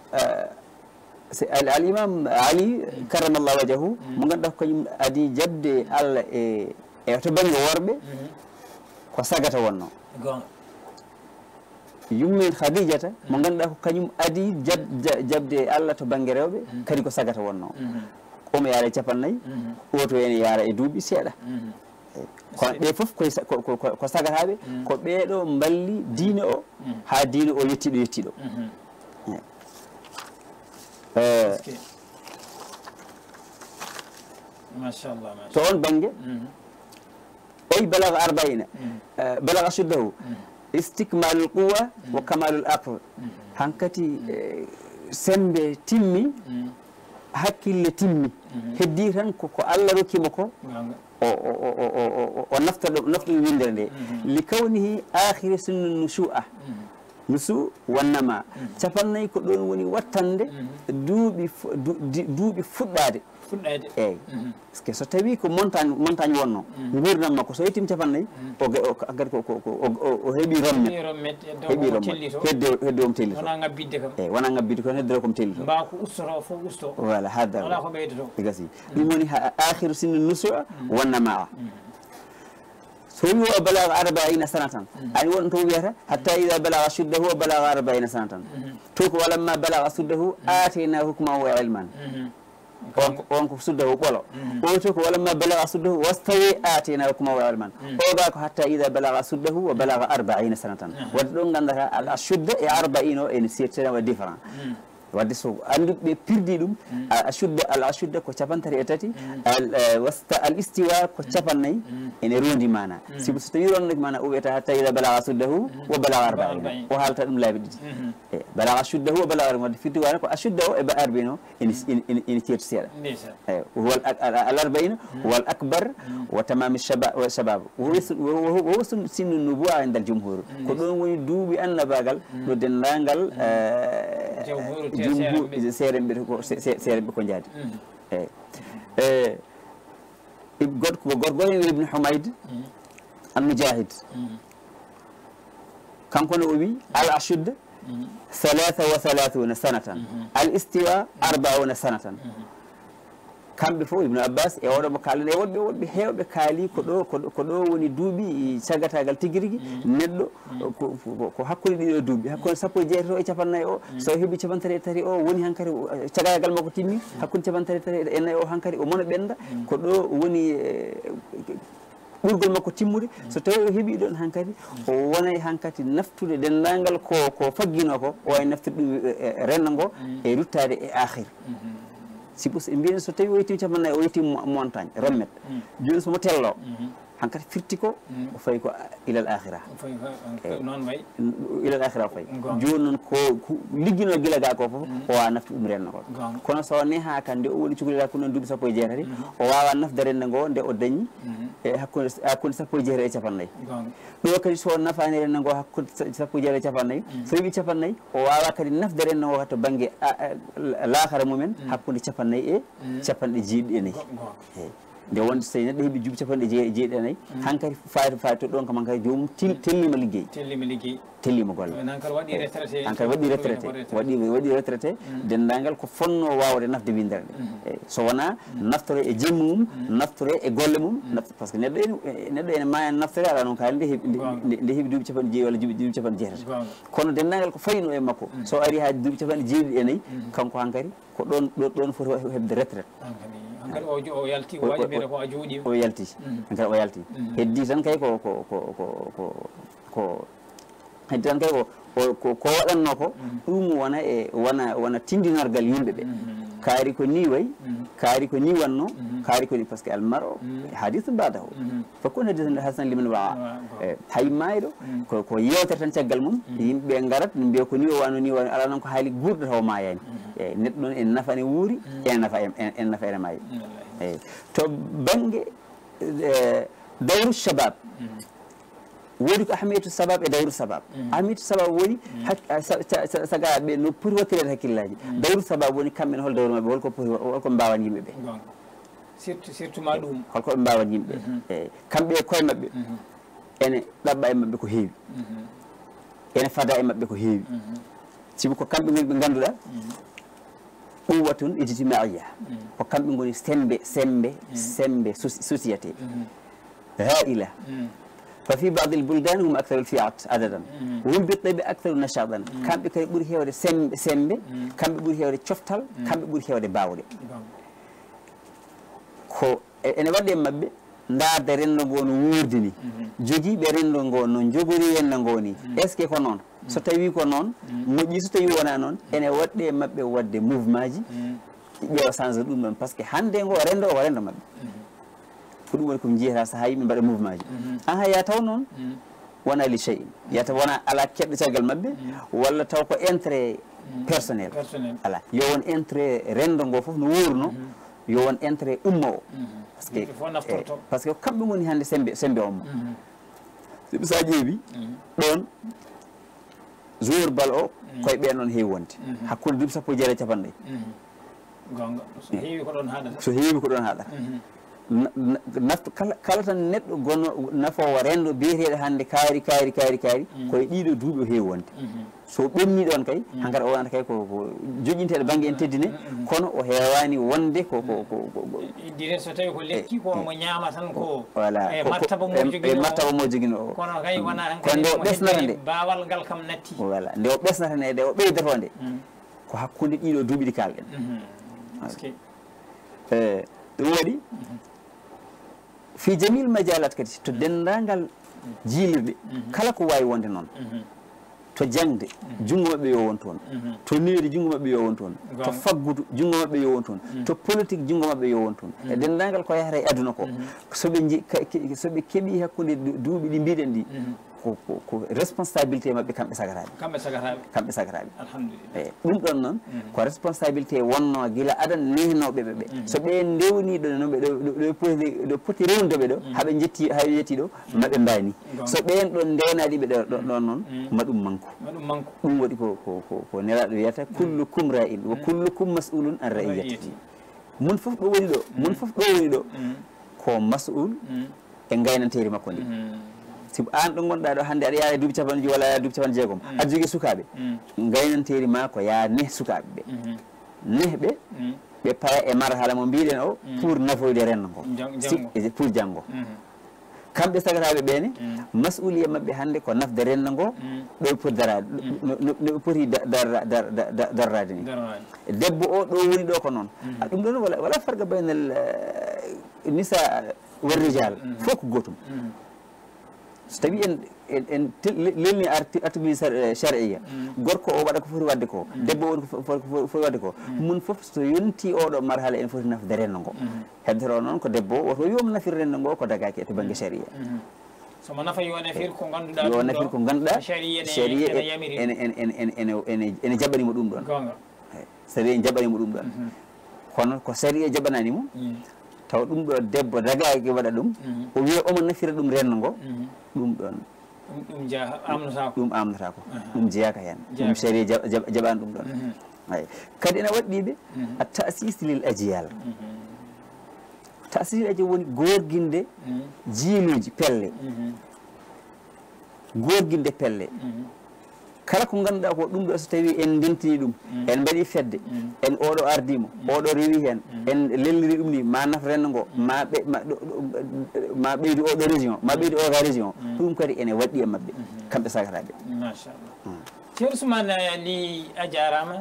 al imam ali karamallahu wajahu mo ganduɗa ko kañum adi jabde Allah e e to banggue worɓe ko sagata wonno yummen Khadijata mo ganduɗa ko kañum adi jabde Allah to banggue rewɓe kadi ko sagata wonno omo yaara e capannayyi oto ene yaara e duuɓi seeɗa kono ɓe foof ko sagataɓe ko ɓeeɗo balli diine o ha diine o yettiɗo yettiɗo machallah to on banggue oyi balaga arbaina balaga suddahu istikmalul quwa wa kamalul aql hankati sembe timmi hakkille timmi heddi tan ko Allah rokkimo ko o o naftaɗo naftaɗo windere nde li kawnihi akhiri sunnu nusu'a nusu wannama capannayyi ko ɗon woni wattande duuɓi duuɓi fuɗɗade fuɗɗade eyyi par ce que so tawi ko montagne montagne wonno gurdam makko so yettima capannayyi o gati ko o heeɓi rommet heeɓi rommet hedde hedde omo tellito wona ngabbidde kam eyyi wona ngabbidde kono heddere komo tellito mba ko ustoto fof usto voilà haddara wala ko ɓeydoto gasi ɗum woni akhiru sinni nusu'a wannama so wi o balaga arbaina sana tan ani won to wiyata hatta ida balaga shuddahu o balaga arbaina sana tan to ko walamma balaga shuddahu atina hukman wa ilman on ko suddahu ɓolo o to ko walamma balaga shuddahu wastawi atina hukman wa ilman o ga ko hatta ida balaga shuddahu o balaga arbaina sana tan wadde ɗon gandata al ashudda e arbaina o ene sirtena wa différent wadde so anduɓe pirdi ɗum ashudda al ashudda ko capantati e tati wasta al istiwa ko capannayyi ene rondi mana sibu so tawi rondaki mana o wiyata hatta ida balaga suddahu wa balaga arbaina o haalta ɗum laabi ɗiɗi e balaga suddahu wa balaga wadde firti wana ko ashudda o e ba arbina o ene ene ceerti seeɗa eyi huwa al arbaina huwa al akbar wa tamami shabab wowo sinnu nubuwa indal jumhur ko ɗon woni duuɓi annabagal ɗo dendagal jumhur seereɓe ko seereɓe ko jaadi eyyi goto ko gorgo hen ibn Humayd al-Mujahid kanko ne o wi al ashudda thalatha wa thalathuna sanatan al istiwa arbauna sanatan kamɓe fof Ibnu Abbas e oɗo mo kalane woɗɓe woɗɓe hewɓe kaali ko ɗo ko ɗo woni duuɓi cagatagal tigui rigui neɗɗo ko hakkude ɗiɗo duuɓi hakkude sappo e jeetato e capannayyi o so heeɓi capantati e tati o woni hankkadi cagagal makko timmi hakkude capantati e tati e nayyi o hankkadi o mona ɓenda ko ɗo woni ɓurgol makko timmude so tawi o heeɓi ɗon hankkadi o wonay hankkadi naftude dendagal ko ko faggino ko o way naftude ɗum renndo ngo e ruttade e akhir sibu mbiyen so tawi o yettimi capannayyi o yettimi montagne rommet joni somo tello hankkadi firti ko o fayi ko ilal akhira noon way ilal akhira o fayi joni noon ko liggino guila ga ko foof o wawa naftu ɗum renndo ko kono so neha kan nde o woni cukalel hakkude noon duuɓi sappo e jeetati o wawa nafde rende ngo nde o dañi e hakkude hakkude sappo e jeetati e capannayyi ɗo kadi so nafani rende ngo hakkude sappo e jeetati e capannayyi so heeɓi capannayyi o wawa kadi nafde rende ngo to banggue laakara mumen hakkude capannayyi e capanɗe jeeɗiɗi e nayyi eyyi nde wonde so tawi neɗɗo heeɓi juuɓi capanɗe jeeɗiɗi e nayyi hankkadi faati faati to ɗon kam hankkadi jomum tellima liggey tellima liggey tellima golle hankadi waɗi retraité hankadi waɗi retraité waɗi waɗi retraité dendagal ko fonno wawde nafde windere nde eyyi so wona naftore e jemmu mum naftore e golle mum par ce que neɗɗo ene neɗɗo ene ma en naftore ala noon kaali nde heeɓi nde heeɓi duuɓi capanɗe jeeyi walla duuɓi capanɗe jeetati kono dendagal ko fayino e makko so ari ha duuɓi capanɗe jeeɗiɗi e nayyi kanko hankkadi ko ɗon ɗon foti heɓde retraite hankadi o yalti o waɗi mbiyete ko a jooɗi o yalti hankadi o yalti heddi tan kay ko ko ko ko ko heddi tan kay ko ko waɗanno ko ɗum wona e wona wona tindinargal yimɓe ɓe kaari ko ni way kaari ko ni wanno kaari ko ni par ce que almaro hadithu badahu fakkon hadithu hasan liman wawa hay mayɗo ko ko yewtere tan caggal mum yimɓeɓe garat mbiya ko ni o wano ni wano ala noon ko haali gurdata o mayani eyyi neɗɗo noon en nafa ene wuuri ene nafa en nafa ene maayi eyyi to banggue dawru shabab wodi ko ahmiyatu sabab e dawru sabab ahmiyatu sabab woni sagaɓe no poti wattirede hakkillaji dawru sabab woni kamɓene hol dawru mabɓe holko poti holko mbawan yimɓeɓe surtout surtout ma ɗum holko ɓe mbawan yimɓeɓe eyyi kamɓe e koye mabɓe ene ɗaɓɓa e mabɓe ko heewi ene fada e mabɓe ko heewi sibu ko kamɓe goni ɓe ganduɗa quwwatun ijtimaiya ko kamɓe goni sembe sembe sembe société haila ففي بعض البلدان هم أكثر الفئات عددا وهم بالطبع أكثر نشاطا كم بكري بوري هيودي سم سمبي كم بوري هيودي شفتال كم بوري هيودي باودي كو أنا بدي مبي ndaarde renndo ngoo no wuurdini jogiiɓe renndo ngoo no jogori renndo ngoo ni est ce que ko noon so tawii ko noon moƴƴi so tawii wonaa noon ene waɗɗe maɓɓe waɗde mouvement ji ƴeewa change ɗum ɗon par ce que hannde ngoo renndo o ko renndo maɓɓe ko ɗum woni komi jiyata so haa yimɓe mbaɗa mouvement ji an hay ya taw noon wona li chey in yata wona ala keɓɗo caggal maɓɓe walla taw ko intérêt personnel ala yo won intérêt renndo ngoo fof no wuurno yo won intérêt umma o parce que par ce que kamɓe ngoni hannde sembe sembe ommo sibi sa ƴeewi ɗon joueur bal o koye ɓeen noon heewi wonde hakkude duuɓi sappo e jeere capannayyi gonga so heewi ko ɗon haɗata so heewi ko ɗon haɗata nafto kala kala tan neɗɗo gonno nafowo renndo biyeteɗo hannde kaari kaari kaari kaari koye ɗiɗo duuɓi o heewi wonde so ɓenni ɗon kay hankkadi o wonata kay ko joƴinteɗo baŋnge en teddine kono o heewani wonde ko ko ko dire so tawi ko lekki ko mo ñaama tan ko voilà e martaba mo jogino e martaba mo jogino o kono kay wona tan ko nde o ɓesnata nde baawal ngal kam natti voilà nde o ɓesnata nde o ɓeydoto nde ko hakkude ɗiɗo duuɓi ɗi kalɗen e ɗum waɗi fi jamil majalat kadi to denndangal jiilirɗe kala ko wawi wonde noon to jangde junngo maɓɓe yo won toon to needi junngo maɓɓe yo won toon to faggudu junngo maɓɓe yo won toon to politique junngo maɓɓe yo won toon e denndangal ko yahata e aduna ko soɓe soɓe keeɓi hakkude duuɓi ɗi mbiɗen ɗi ko ko responsabilité maɓɓe kamɓe sagataɓe kamɓe sagataɓe kamɓe sagataɓe alhamdulillah eyi ɗum ɗon noon ko responsabilité wonno gila adan nehnoɓeɓe ɓe so ɓe ndewniɗo noɓe ɗo poti ɗo poti rewnudeɓe ɗo haaɓe jetti haɓe yetti ɗo maɓe mbani so ɓen ɗon ndewnadiɓe ɗo ɗon noon maɗum manque maɗum manque ɗum waɗi ko ko ko nelaɗo wiyata kullukum ra'in wa kullukum mas'ulun an ra'iyati mun fof ɗo woni ɗo mun fof ɗo woni ɗo ko mas'ul e gaynanteri makko ndi si an ɗo gonɗa ɗo hannde aɗa yaa e duuɓi capanɗe joyi walla yaa duuɓi capanɗe jeegom aɗa jogui sukaɓe gaynanteri ma ko ya neh sukaɓe ɓe nehɓe ɓe paya e marhala mo mbiɗen o pour nafoyde renndo ngo pour janggo kamɓe sagataɓe ɓene masuliya mabɓe hannde ko nafde renndo ngo ɗo poti darade noɓe poti darrade ni debbo o ɗo woni ɗo ko noon ɗum ɗon wala farga baynal nisa war rijal fof ko gotum so tawi en en lelni article charia gorko o waɗa ko foti wadde ko debbo woni ko foti wadde ko mun fof so yonti oɗo marhala en foti nafde renndo ngo heddoro noon ko debbo o woto yoom nafir renndo ngo ko dagaki to banggue charia somo nafa yo nafir ko ganduɗa yo nafir ko ganduɗa charia ene ene ene ene jaɓanimo ɗum ɗon charia en jaɓanimo ɗum ɗon kono ko charia jaɓananimo taw ɗum ɗo debbo dagaki waɗa ɗum o wiya omo nafira ɗum renndo ngo ɗum ɗon ɗum jeeya amnotako ɗum amnotako ɗum jeyaka hen ɗum charia jaɓani ɗum ɗon ay kadi ene waɗɗiɓe a tasis lil ajiyal tasis lil ajiyal woni gorguinde jiiluji pelle gorguinde pelle kala ko ganduɗa ko ɗum ɗo so tawi en ndentini ɗum en mbaɗi fedde en oɗo ardimo oɗo rewi hen en lelliri ɗum ni ma naf renndo ngo ma ɓe ma ɓeydu oɗo région ma ɓeydu oga région ɗum kadi ene waɗɗi e mabɓe kamɓe sagataɓe machallah ceerno Ousmane Ly a jarama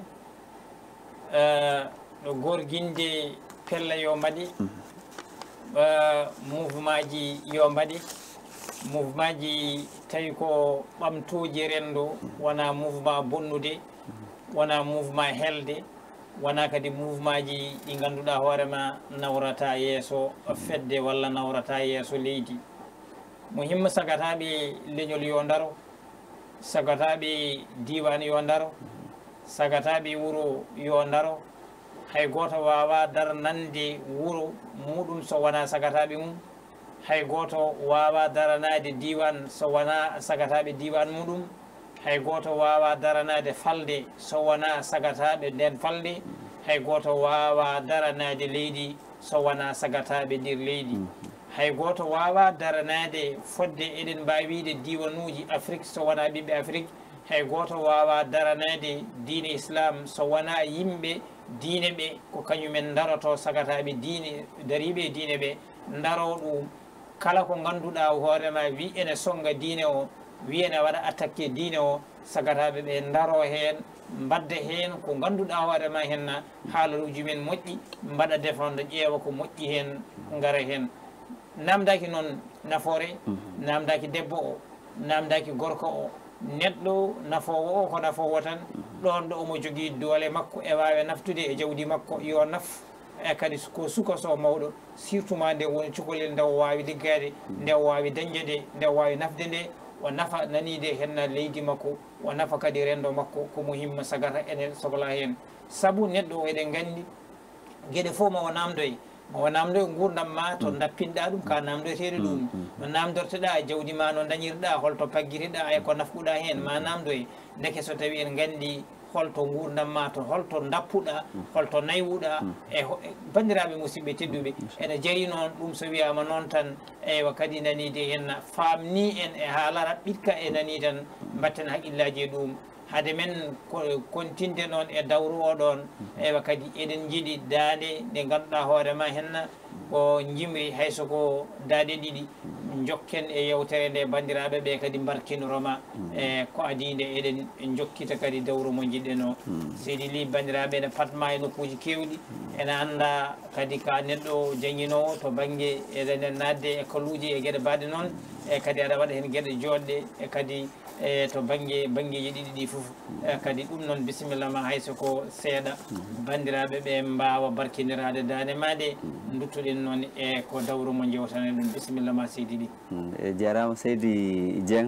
ɗo gorguinde pelle yo mbaɗi mouvement ji yo mbaɗi mouvement ji tawi ko ɓamtoji renndo wona mouvement bonnude wona mouvement helde wona kadi mouvement ji ɗi ngannduɗa hoorema nawrata yeeso fedde walla nawrata yeeso leydi mo himma sagataɓe leñol yo daro sagataɓe diwan yo daro sagataɓe wuuro yo daro hay goto wawa darnande wuuro muɗum so wona sagataɓe mum hay goto wawa daranade diwan so wona sagataɓe diwan muɗum hay goto wawa daranade falde so wona sagataɓe nden falde hay goto wawa daranade leydi so wona sagataɓe nder leydi hay goto wawa daranade fodde eɗen mbawide diwanuji afrique so wona ɓiɓɓe afrique hay goto wawa daranade diine islam so wona yimɓe diine ɓe ko kañumen daroto sagataɓe diine dariɓe diine ɓe daro ɗum kala ko ganduɗa hoorema wi ene songa diine o wi ene waɗa attaqué diine o sagataɓe ɓe daro hen mbadda hen ko ganduɗa hoorema henna haalaluji men moƴƴi mbaɗa défendre ƴeewa ko moƴƴi hen gara hen namdaki noon nafoore namdaki debbo o namdaki gorko o neɗɗo nafowo o ko nafowo tan ɗon ɗo omo jogui doole makko e wawi naftude e jawdi makko yo naf e kadi ko suka so mawɗo surtout ma nde woni cukalel nde o wawi liggade nde o wawi dañde nde o wawi nafde nde o nafa nanide henna leydi makko o nafa kadi rendo makko ko muhimma sagata enen sohla hen saabu neɗɗo o eɗen gandi gueɗe fof mawo namdoye mawo namdoye gurdam ma to dappinɗa ɗum ka namdoytede ɗum no namdorteɗa e jawdi ma no dañirɗa holto paggiriɗa e ko nafkuɗa hen ma namdoye deke so tawi en gandi holto gurdam ma to holto dappuɗa holto naywuɗa e bandiraɓe musidɓe tedduɓe ene jaari noon ɗum so wiyama noon tan eywa kadi nanide henna famni en e haalara ɓitka e nani tan mbatten haqqillaji e ɗum haade men kontinde noon e dawru oɗon eywa kadi eɗen jiiɗi daande nde ganduɗa hoorema henna ko jimri hayso ko daade ɗiɗi jokken e yewtere nde bandiraɓe ɓe kadi mbarkiniroma e ko adinde eɗen jokkita kadi dawru mo jiɗɗen o seydi li bandiraɓe ene patma e nokkuji kewɗi ene anda kadi ka neɗɗo jangguinowo to banggue eɗen nadde école uji e gueɗe mbaɗe noon e kadi aɗa waɗa hen gueɗe joɗɗe e kadi e to banggue banggueji ɗiɗi ɗi foof e kadi ɗum noon bisimilla ma hayso ko seeɗa bandiraɓe ɓe mbawa barkinirade dande maɗe duttoɗen noon e ko dawru mo jewtane ɗum bisimilla ma seydi ɗi e jarama seydi Dieng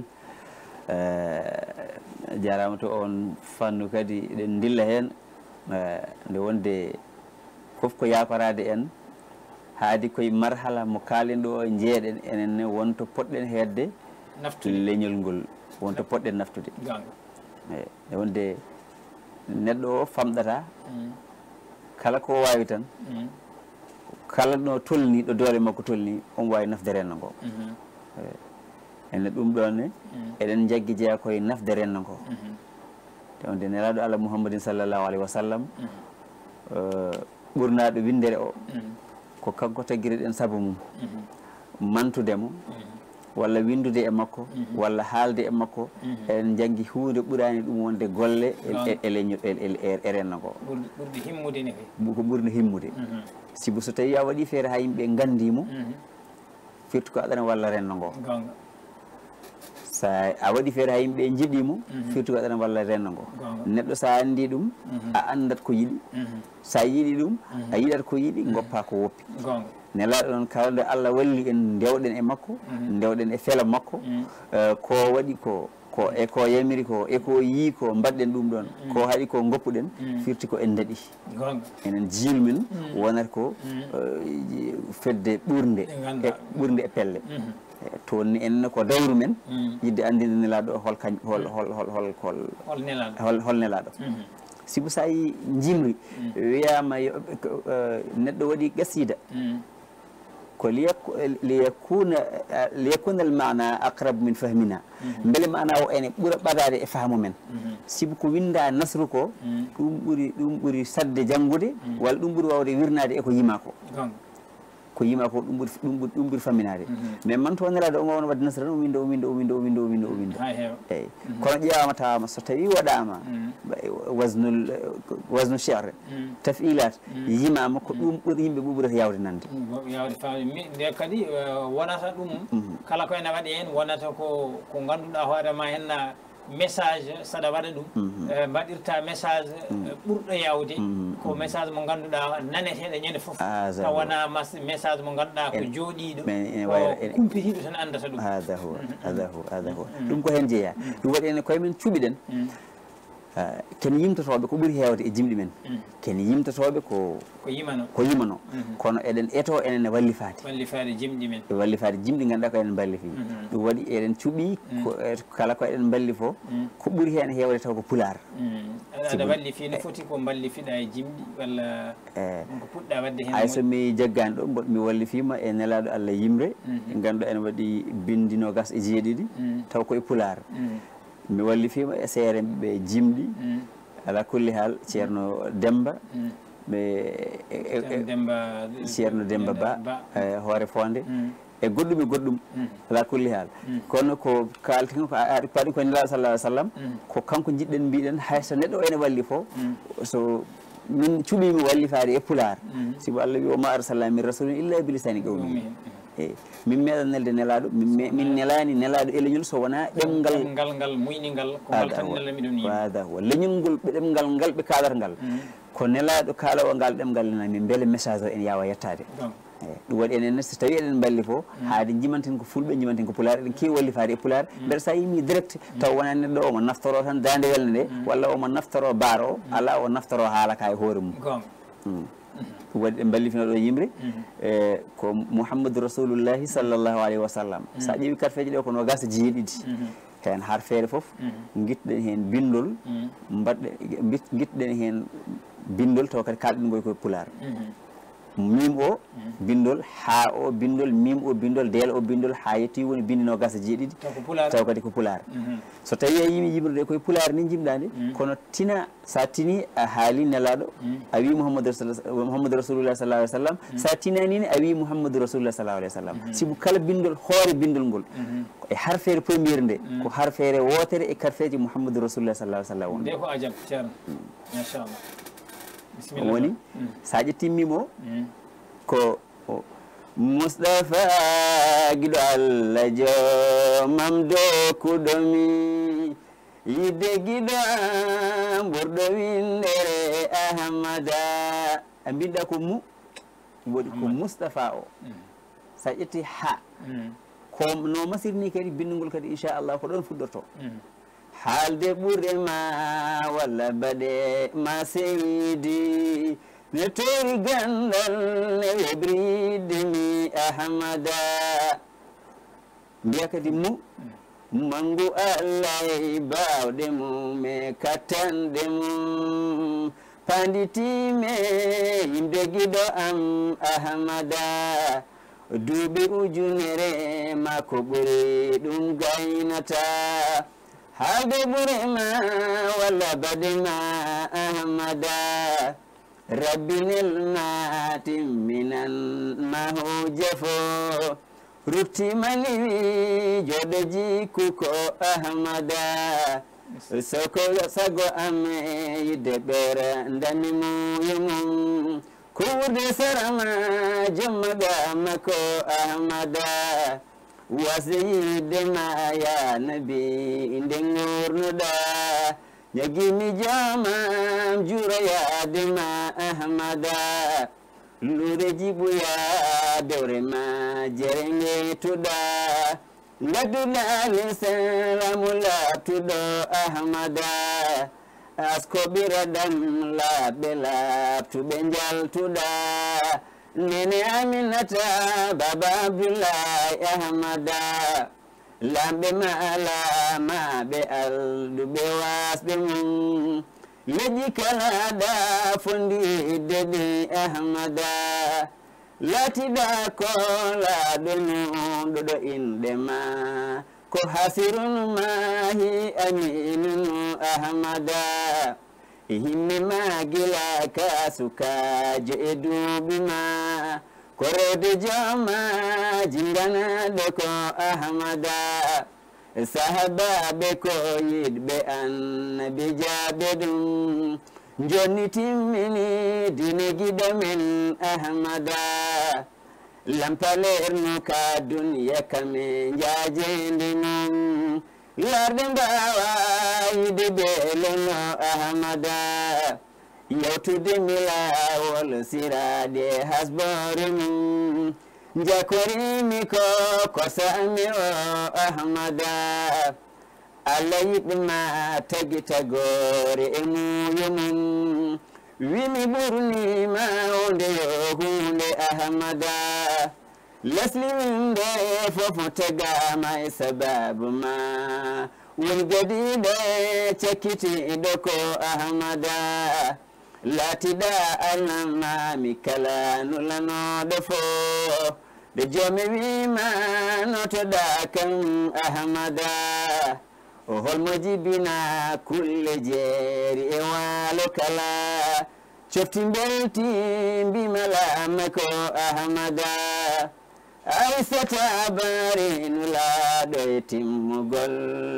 jarama to on fannu kadi eɗen dilla hen nde wonde foof ko yaparade en haadi koye marhala mo kaalen ɗo jeeɗen enenne wonto poɗɗen hedde leñol ngol wonto poɗɗen naftude eyi nde wonde neɗɗo o famɗata kala ko wawi tan kala no tolni ɗo doole makko tolni on wawi nafde renno ngo ene ɗum ɗonne eɗen jaggi jeeya koye nafde renno ngo te wonde nelaɗo Allah Muhammadin sallllahu alayhi wa sallam ɓurnaɗo windere o ko kanko tagguireɗen saabu mum mantudemo walla windude e makko walla haalde e makko en janggi hunde ɓurani ɗum wonde golle e leñol e renno ngo ɓurde himmude ne ko ɓurde himmude sibu so tawi a waɗi feere ha yimɓe gandimo firti ko aɗana walla renno ngo sa a waɗi feere ha yimɓe jiiɗimo firti ko aɗana walla renno ngo neɗɗo sa andi ɗum a andat ko yiɗi sa yiiɗi ɗum a yiɗat ko yiɗi goppa ko woppi nelaɗo noon kalde Allah walli en dewɗen e makko dewɗen e fela makko ko waɗi ko ko e ko yamiri ko e ko yii ko mbaɗɗen ɗum ɗon ko haɗi ko goppuɗen firti ko en daɗi enen jiilu men wonata ko fedde ɓurde e ɓurde e pelle to ni en ko dawru men yidde andinde nelaɗo hol kañ hol hol hol hol hol hol nelaɗo sibu sa yi jimri wiyama neɗɗo waɗi qasida ko liyakuna liyakuna al mana aqrabu min fahmina beele mana o ene ɓuura ɓadade e faamu men sibu ko winda nasru ko ɗum ɓuuri ɗum ɓuuri sadde janggude walla ɗum ɓuuri wawde wirnade e ko yima ko ko yima ko ɗum ɓuuri ɗum ɓuuri ɗum ɓuuri famminade mais man to nelaɗo o wawno wadde nasra o winda o winda o winda o winda o winda o winda eyyi kono ƴewama tawama so tawi waɗama wasnul wasnu cheikre tafilat yimama ko ɗum ɓuuri yimɓe ɓe ɓuurata yawde nande yawde famde nde kadi wonata ɗum kala ko ene waɗi hen wonata ko ko ganduɗa hoorema henna message saɗa waɗa ɗum mbaɗirta message ɓurɗo yawde ko message mo ganduɗa naneteɗo ñande foof taw wona message mo ganduɗa ko jooɗiɗo ko kumpitiɗo tan andata ɗum hada ho hada ho hada ho ɗum ko hen jeeya ɗum waɗi ene koye men cuuɓiɗen ken yimtotoɓe ko ɓuuri hewde e jimɗi men ken yimtotoɓe ko ko yimano ko yimano kono eɗen eto enen wallifade wallifade jimɗi men e wallifade jimɗi ganduɗa ko eɗen ballifi ɗum waɗi eɗen cuuɓi kala ko eɗen balli fo ko ɓuuri hen hewde taw ko pular aɗa wallifi no foti ko ballifiɗa e jimɗi walla ko puɗɗa wadde hen ay somi jaggani ɗo mboɗo mi wallifima e nelaɗo Allah Yimre ganduɗa ene waɗi bindinogas e jeeɗiɗi taw koye pular mi wallifima e seere ɓe jimɗi ala kulli haal ceerno Demba ɓe ceerno Demba Ba hoore fonde e goɗɗum e goɗɗum ala kulli haal kono ko kalten ko aɗa paɗi ko nelaɗo sallah alih sallam ko kanko jiɗɗen mbiɗen hayso neɗɗo ene walli fof so min cuɓimi wallifade e pulaar sibo Allah wi o ma arsalna min rasulin illa bi lisani qawmi eyyi min meeɗa nelde nelaɗo min nelani nelaɗo e leñol so wona ɗemgal ngal ngal muyningal ko ngal tan nelamiɗon yimɓe wada wa leñol ngol ɓe ɗemgal ngal ɓe kalata ngal ko nelaɗo kalawo ngal ɗemgal nenami beele message o ene yawa yettade eyyi ɗum waɗi enen so tawi eɗen balli fof haade jimanten ko fulɓe jimanten ko pulaar eɗen kewi wallifade e pulaar mbeɗa sa yimi direct taw wona neɗɗo omo naftoro tan dande welne nde walla omo naftoro baar o ala o naftoro haala ka e hoore mum ɗum waɗi ɗen ballifinoɗo yimre e ko mouhammadou rasulullahi sallllahu alayhi wa sallam sa ƴeewi karfeje ɗe kono gasa jeeɗiɗi hen har feere foof guitɗen hen bindol mbaɗɗe guitɗen hen bindol taw kadi kalɗen ngoy koye pulaar mim o bindol ha o bindol mim o bindol deel o bindol ha yetti woni bindino gasa jeeɗiɗi taw kadi ko pulaar so tawi a yimi yimrude koye pulaar ni jimɗade kono tina sa tini a haali nelaɗo a wi mouhammadou mouhammadou rasulullah sallah alih w sallam sa tinanini a wi mouhammadou rasulullah sallah alih w sallam sibu kala bindol hoore bindol ngol e harfere premiére nde ko harfere wotere e karfeje mouhammadou rasulullah sallah alih w sallam nde ko ajab ceerno machallah woni sa ƴettimmimo ko Mustafa giɗo Allah jomam dokuɗomi yidde giɗo am ɓurɗo windere Ahmada a binda ko mu woɗi ko Mustafa o sa ƴetti ha ko no masirni kadi bindugol kadi inchallah ko ɗon fuɗɗorto haalde ɓurde ma walla baɗe ma seydi ne tori gandal ne weɓride mi Ahmada mbiya kadi mu mangu Allah bawɗe mum e kattanɗe mum panditime yimɓe giɗo am Ahmada duuɓi ujunere makko ɓuri ɗum gaynata haalde ɓure ma walla baɗe ma Ahmada rabbinel ma timminan ma huje fo ruttimani joɗo jikku ko Ahmada soko sago ame yidde ɓeere ndani muyo mum ko wurde sarama jommaga makko Ahmada wasde yidde ma ya nabi nde gurnuɗa ñagimi jamam juroyade ma Ahmada lure jiɓuya dewre ma jerenge tuɗa gadduɗa lisalamu labtuɗo Ahmada asko ɓiraɗam laaɓe labtuɓe jaltuɗa nene Aminata baba Abdullahi Ahmada lamɓe ma lamaɓe alduɓe wasɓe mum leƴƴi kalaɗa fondi deɗi Ahmada latiɗa ko laaɗo nuɗoɗo inɗe ma ko hasirun mahi aminunu Ahmada himɓe ma gila ka sukajo e duuɓi ma ko rewde joma jinganaɗo ko Ahmada sahabaɓe ko yiɗɓe annabi jaaɓe ɗum joni timmini dine giɗo men Ahmada lampalerno ka duniya kame jajende mum larde mbawa yide beeleno Ahmada yewtude milawol sirade hasbore mum jakorimi ko kosami o Ahmada Allah yiɗma tagi tagore e muyo mum wimi ɓurnima onde yo hunde Ahmada lesli winde fofo tegama e sababu ma woni gadiɗo cakkitiɗo ko Ahmada latiɗa alnamami kala nulanoɗo fo de jomi wima notoɗa kam Ahmada o holmo jibina kulle jeeri e waalo kala cofti belti mbima lama ko Ahmada aissata barinu laaɗo e timmugol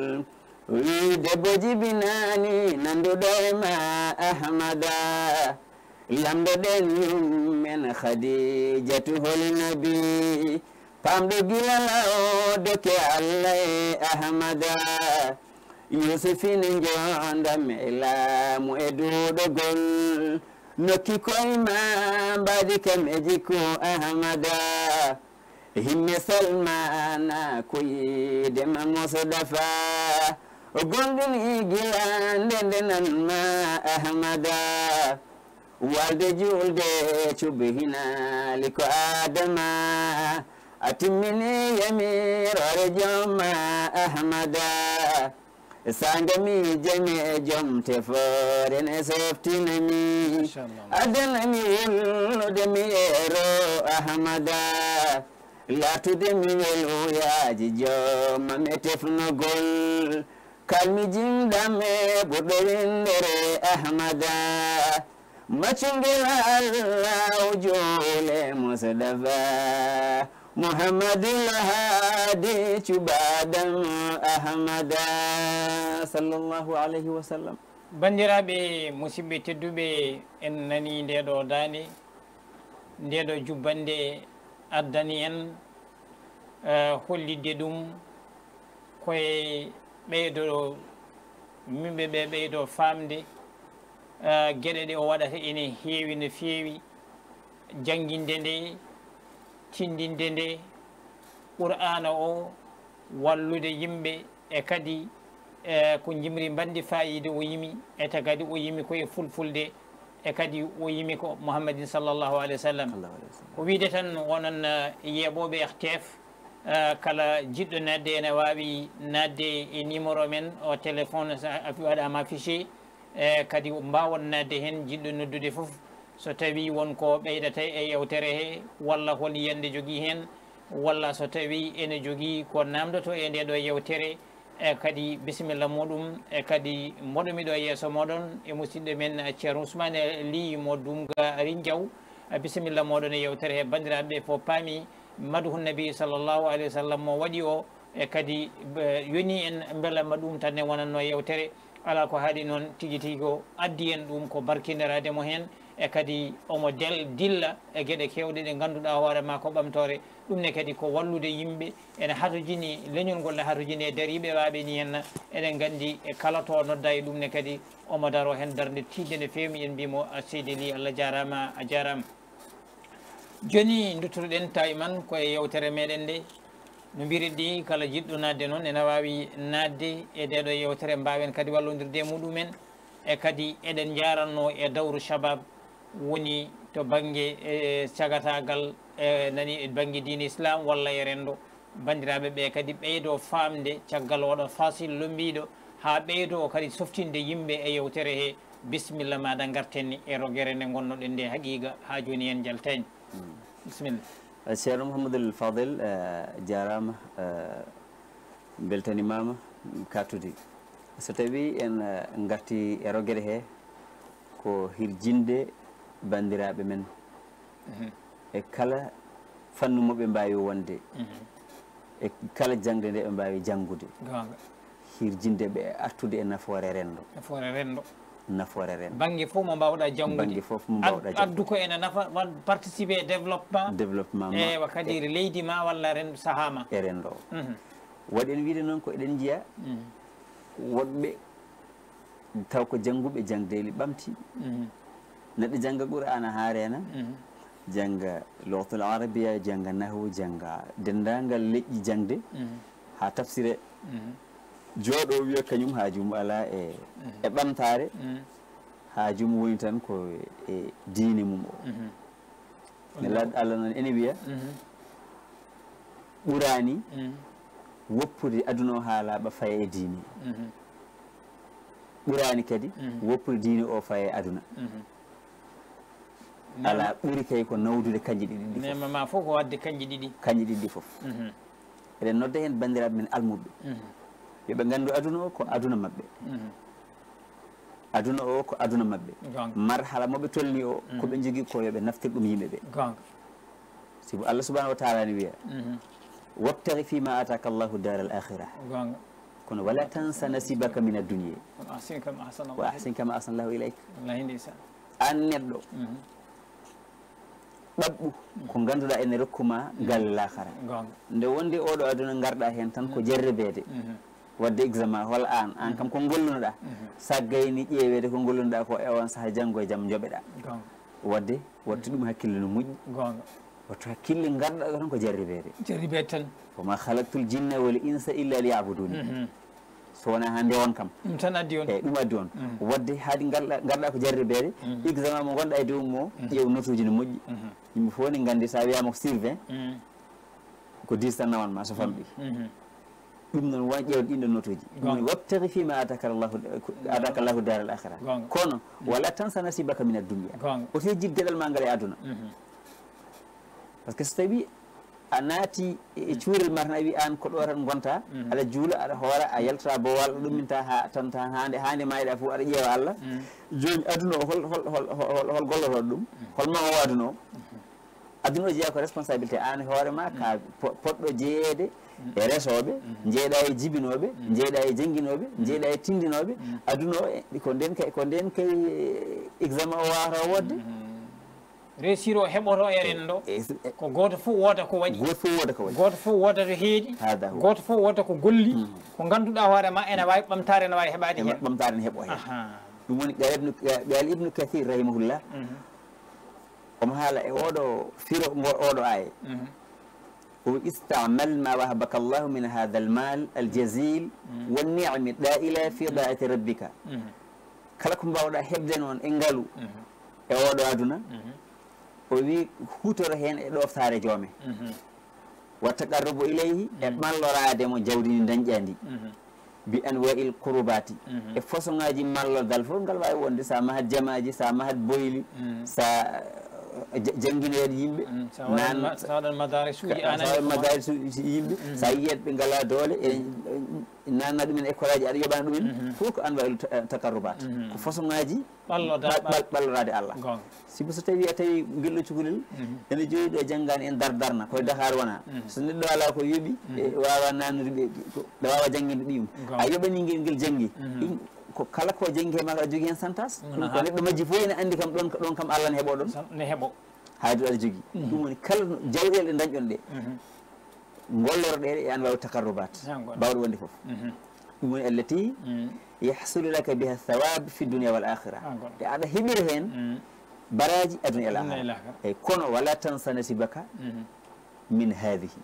wi debbo jibinani nanduɗo e ma ahmada lamɗo ɗen yummen khadijatu holnabi pamɗo gilala o doke allah e ahmada yusufine jondam e laamu e duɗogol nokki koyma mbadi kam e jikku ahmada himme salmana ko yidema mosodafa o gonɗini gila ndende nanma ahmada walde julde cuɓe hinali ko adama a timmini yamirore jomma ahmada sangami jami e joom tefore ne softinami adanami wellude mi ero ahmada latude mi weluyaji jomma me tefnogol kalmi jimɗam e ɓurɗo windere ahmada maccungel allah jole musdafa muhammadul hadi cubaɗam ahmada sallllahu alayhi wa sallam. bandiraɓe musidɓe tedduɓe en nani ndeɗo dande ndeɗo jubbande addani en uh, hollidde ɗum koye ɓeydo mimɓe ɓe ɓeydo famde uh, gueɗe ɗe o waɗata ene heewi no feewi jangguinde nde tindinde nde qur'ana o wallude yimɓe e kadi e ko jimri bandi fayide o yimi ete kadi o yimi koye fulfulde e kadi o yimi ko mouhammadin sallllahu alayhi wa sallam ko wiide tan wonon yeeɓoɓe R T F kala jiɗɗo nadde ene wawi nadde e numéro men o téléphone waɗama affiché e kadi mbawon nadde hen jiɗɗo noddude foof so tawi wonko ɓeydata e yewtere he walla hol yiyande jogui hen walla so tawi ene jogui ko namdoto e nde ɗo yewtere e kadi bisimilla muɗum e kadi moɗomiɗo yeeso moɗon e musidɗo men ceerno Ousmane Ly mo Dumga Rindiaw bisimilla moɗon e yewtere he bandiraɓe fo paami madhu nabi sallllahu alayhi wa sallam mo waɗi o e kadi yoni en beelama ɗum tan ne wonanno yewtere ala ko haali noon tigui tigui ko addi en ɗum ko barkinerademo hen e kadi omo del dilla e gueɗe kewɗe ɗe ganduɗa hoorema ko ɓamtore ɗum ne kadi ko wallude yimɓe ene hatojini leñol ngol ne hatojini e nder yiɓe waɓe ni henna eɗen gandi e kala to nodda e ɗum ne kadi omo daro hen darde tidde nde fewmi en mbimo seydi Ly Allah jarama a jarama joni duttoɗen tawi man koye yewtere meɗen nde no mbiriɗi kala jiɗɗo nadde noon ene wawi nadde e ndeɗo yewtere mbawen kadi wallodirde muɗumen e kadi eɗen jaranno e dawru shabab woni to banggue e cagatagal e nani e banggue diine islam walla e rendo bandiraɓe ɓe kadi ɓeydo famde caggal oɗo fasil lombiɗo ha ɓeydo kadi softinde yimɓe e yewtere he bisimilla maɗa gartenni e rogere nde gonnoɗen nde haqiqa ha joni en jaltani bisimilla ceerno Mouhamadoul Fadel jarama beltanimama kattude so tawi en garti e rogere he ko hirjinde bandiraɓe men e kala fannu moɓe mbawi wonde e kala jangde nde ɓe mbawi janggude hirjinde ɓe artude e nafoore rendo nafoore rendo nafoore rendo banggue fof mo mbawɗa janggude banggue fof mo mbawɗa addu ko ene nafa participer e développement développement ewa kadi leydi ma walla rendo saaha ma e rendo waɗen wiide noon ko eɗen jiiya woɗɓe taw ko jangguɓe jangdeli ɓamti neɗɗo jangga qur'ana ha reena jangga lughatul arabia jangga nahwu jangga dendagal leƴƴi jangde ha tafsire jooɗo wiya kañum haajum ala e e ɓamtare haajum woni tan ko e diine mum o nelaɗo Allah noon ene wiya ɓurani woppude aduna o ha laaɓa faye e diine ɓurani kadi woppude diine o faye aduna ala ɓuuri kay ko nawdude kanji ɗiɗi ɗi nema ma fof ko wadde kanji ɗiɗi kanji ɗiɗi ɗi foof eɗen nodda hen bandiraɓe men almuɓe yoɓe gandu aduna o ko aduna mabɓe aduna o ko aduna mabɓe marhala moɓe tolni o koɓe jogui ko yoɓe naftir ɗum yimɓeɓe sibu Allah subhanahu wa ta'ala ni wiya wabtaghi fima ataka Allahu dar al akhirah gonga kono wala tansa nasibaka min ad-dunya ahsin kama ahsana wa ahsin kama ahsana Allahu ilayk wallahi ndeysan an neɗɗo ɗaɓɓu ko ganduɗa ene rokkuma galle lahara gonga nde wonde oɗo aduna garɗa hen tan ko jarrebede wadde examen hol an an kam ko gollunoɗa sa gayni ƴeewede ko gollunoɗa ko e on saaha janggo e jaam jooɓeɗa gonga wadde wattu ɗum hakkille no moƴƴi gonga wattu hakkille garɗa tan ko jarribede jarribede tan wama halaktul jinna wal insa illa liyabuduni so wona hande on kam ɗum tan addi on eyyi ɗum addi on wadde haadi garɗa garɗa ko jarribede examen mo gonɗa e dow mo ƴeew notuji no moƴƴi yimɓe fof ne gandi sa wiyama ko sur vingt ko dix tan nawanma so famɗi ɗum noon won ƴeewde ɗin ɗon notuji ɗum wabtaghi fima ataka llahu ataka llahu dar al akhira kono wala tansa nasibaka min ad-dunya oto yejjid gueɗal ma ngal e aduna par ce que so tawi a naati e cuurel ma tan a wi an ko ɗo tan gonta aɗa juula aɗa hoora a yaltata bowal ɗo ɗumminta ha tan tan hande hande mayɗa fof aɗa ƴeewa Allah joni aduna o hol hol hol hol gollotoɗo ɗum holma o aduna o aduna o jeeya ko responsabilité an hoorema ka poɗɗo jeeyede e resoɓe jeeɗa e jibinoɓe jeeɗa e jangguinoɓe jeeɗa e tindinoɓe aduna o ko nden kay ko nden kay examen o wawata wodde réussir o heɓoto e renndo ko goto fof wooda ko waɗi goto fof wooda ko waɗi goto fof wooda to heeƴi goto fof wooda ko golli ko ganduɗa hoorema ene wawi ɓamtare ene wawi heɓade hen ɓamtare ne heeɓo hen ɗum woni ɓeyal ibnu kathir rahimahullah omo haala e oɗo firo oɗo aye o istamal ma wahabaka allahu min hadha almal aljazil wannimi ɗa'ila fi da'ati rabbika kala ko mbawɗa heɓde noon e ngaalu e oɗo aduna o wi hutoro hen e ɗoftare joome wa taqarrubu ilayhi e mallorademo jawdi ndi dañƴandi bi anwa'il qurbati e façon ngaji mallodal fof ngal wawi wonde sa mahat jamaji sa mahat boyli sa jangguinoɗe yimɓe sawaɗan madaris uji madaris yimɓe sa yiyat ɓe ngala doole e nanna ɗumen école aji aɗa yoɓani ɗumen fof ko an wawi takarrubat ko façon ngaji ɓallorade Allah sibu so tawi a tawi guelɗo cukalel ene joyi ɗo janggani en dardarna koye Dakar wona so neɗɗo ala ko yooɓi wawa nannude ɓe ɓe wawa jangguinde ɗiyum a yoɓani guel guel janggi ko kala ko janggi he ma aɗa jogui hen santas ɗum ko neɗɗo majji fof ene andi kam ɗon ɗon kam Allah ne heeɓo ɗon ne heeɓo haydu aɗa jogui ɗum woni kala jawɗele ɗe dañƴon ɗe golloroɗe e an wawi takarrubat bawɗo wonde foof ɗum woni allati yahsulu laka biha thawab fi dunia wal akhira e aɗa heeɓira hen baraji aduna e lahara eyyi kono wala tansa nasibaka min hadihi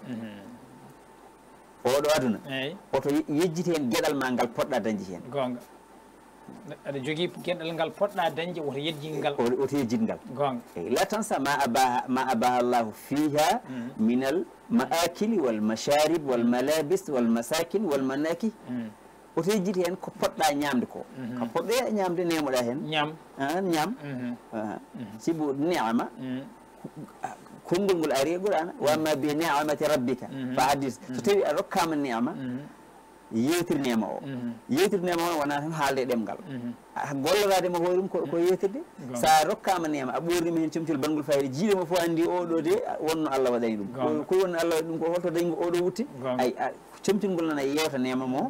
oɗo aduna oto yejjiti hen gueɗal ma ngal poɗɗa dañde hen gonga aɗa jogui gueɗal ngal poɗɗa dañde oto yejjit ngal oto yejjit ngal gonga eyyi la tansa ma abaha ma abaha llahu fiha min al maakili wal masharib wal malabis wal masakin wal manaki oto yejjiti hen ko poɗɗa ñamde ko ko poɗɗoya ñamde nemoɗa hen ñam ñam sibu ni'ama konngol ngol ari e Qur'an wa amma bi ni'amati rabbika fa hadis so tawi a rokkama ni'ama yewtir nema o yewtir nema o wona tan haalde ɗemgal golloradema hoyrum ko yewtirde sa rokkama nema a ɓornima hen comcol bangol fayida jiiɗema fof andi oɗo de wonno Allah waɗani ɗum ko woni Allah waɗi ɗum ko holto dañi oɗo wutte ay comcol ngol nana yewta nema mo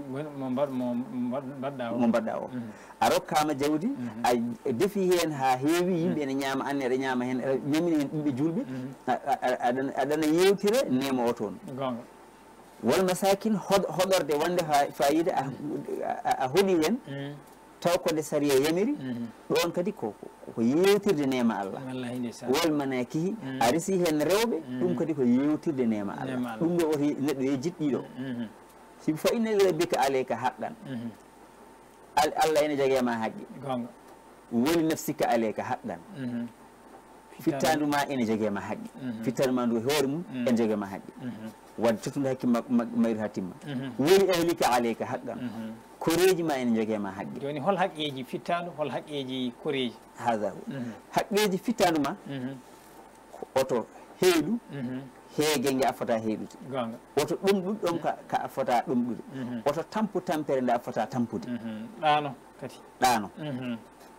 mo mbaɗɗa o a rokkama jawdi a defi hen ha heewi yimɓe ene ñaama anne aɗa ñaama hen aɗa ñamini hen ɓiɓɓe julɓe aɗana yewtira nema o toon wal masakin hoɗorde wonde fayida a hoɗi hen taw ko nde sariya yamiri ɗon kadi ko ko yewtirde nema Allah wal manakihi a resi hen rewɓe ɗum kadi ko yewtirde nema Allah ɗum ɗo oto neɗɗo yejjit ɗiɗo si fa inna li rabbika alayka haqqan Allah ene joguema haqqi woni nafsika alayka haqqan fittandu ma ene joguema haqqi fittandu ma ndu hoore mum ene joguema haqqi wadde tottude hakki mayru ha timma woni ahlika alayka haqqan koreji ma ene joguema haqqi joni hol haqqeji fittandu hol haqqeji koreji hada haqqeji fittandu ma oto heyɗu heege nge a fota heeɗude oto ɗum ɗum ka ka a fota ɗumɗude oto tampu tampere nde a fota tampude ɗano kadi ɗano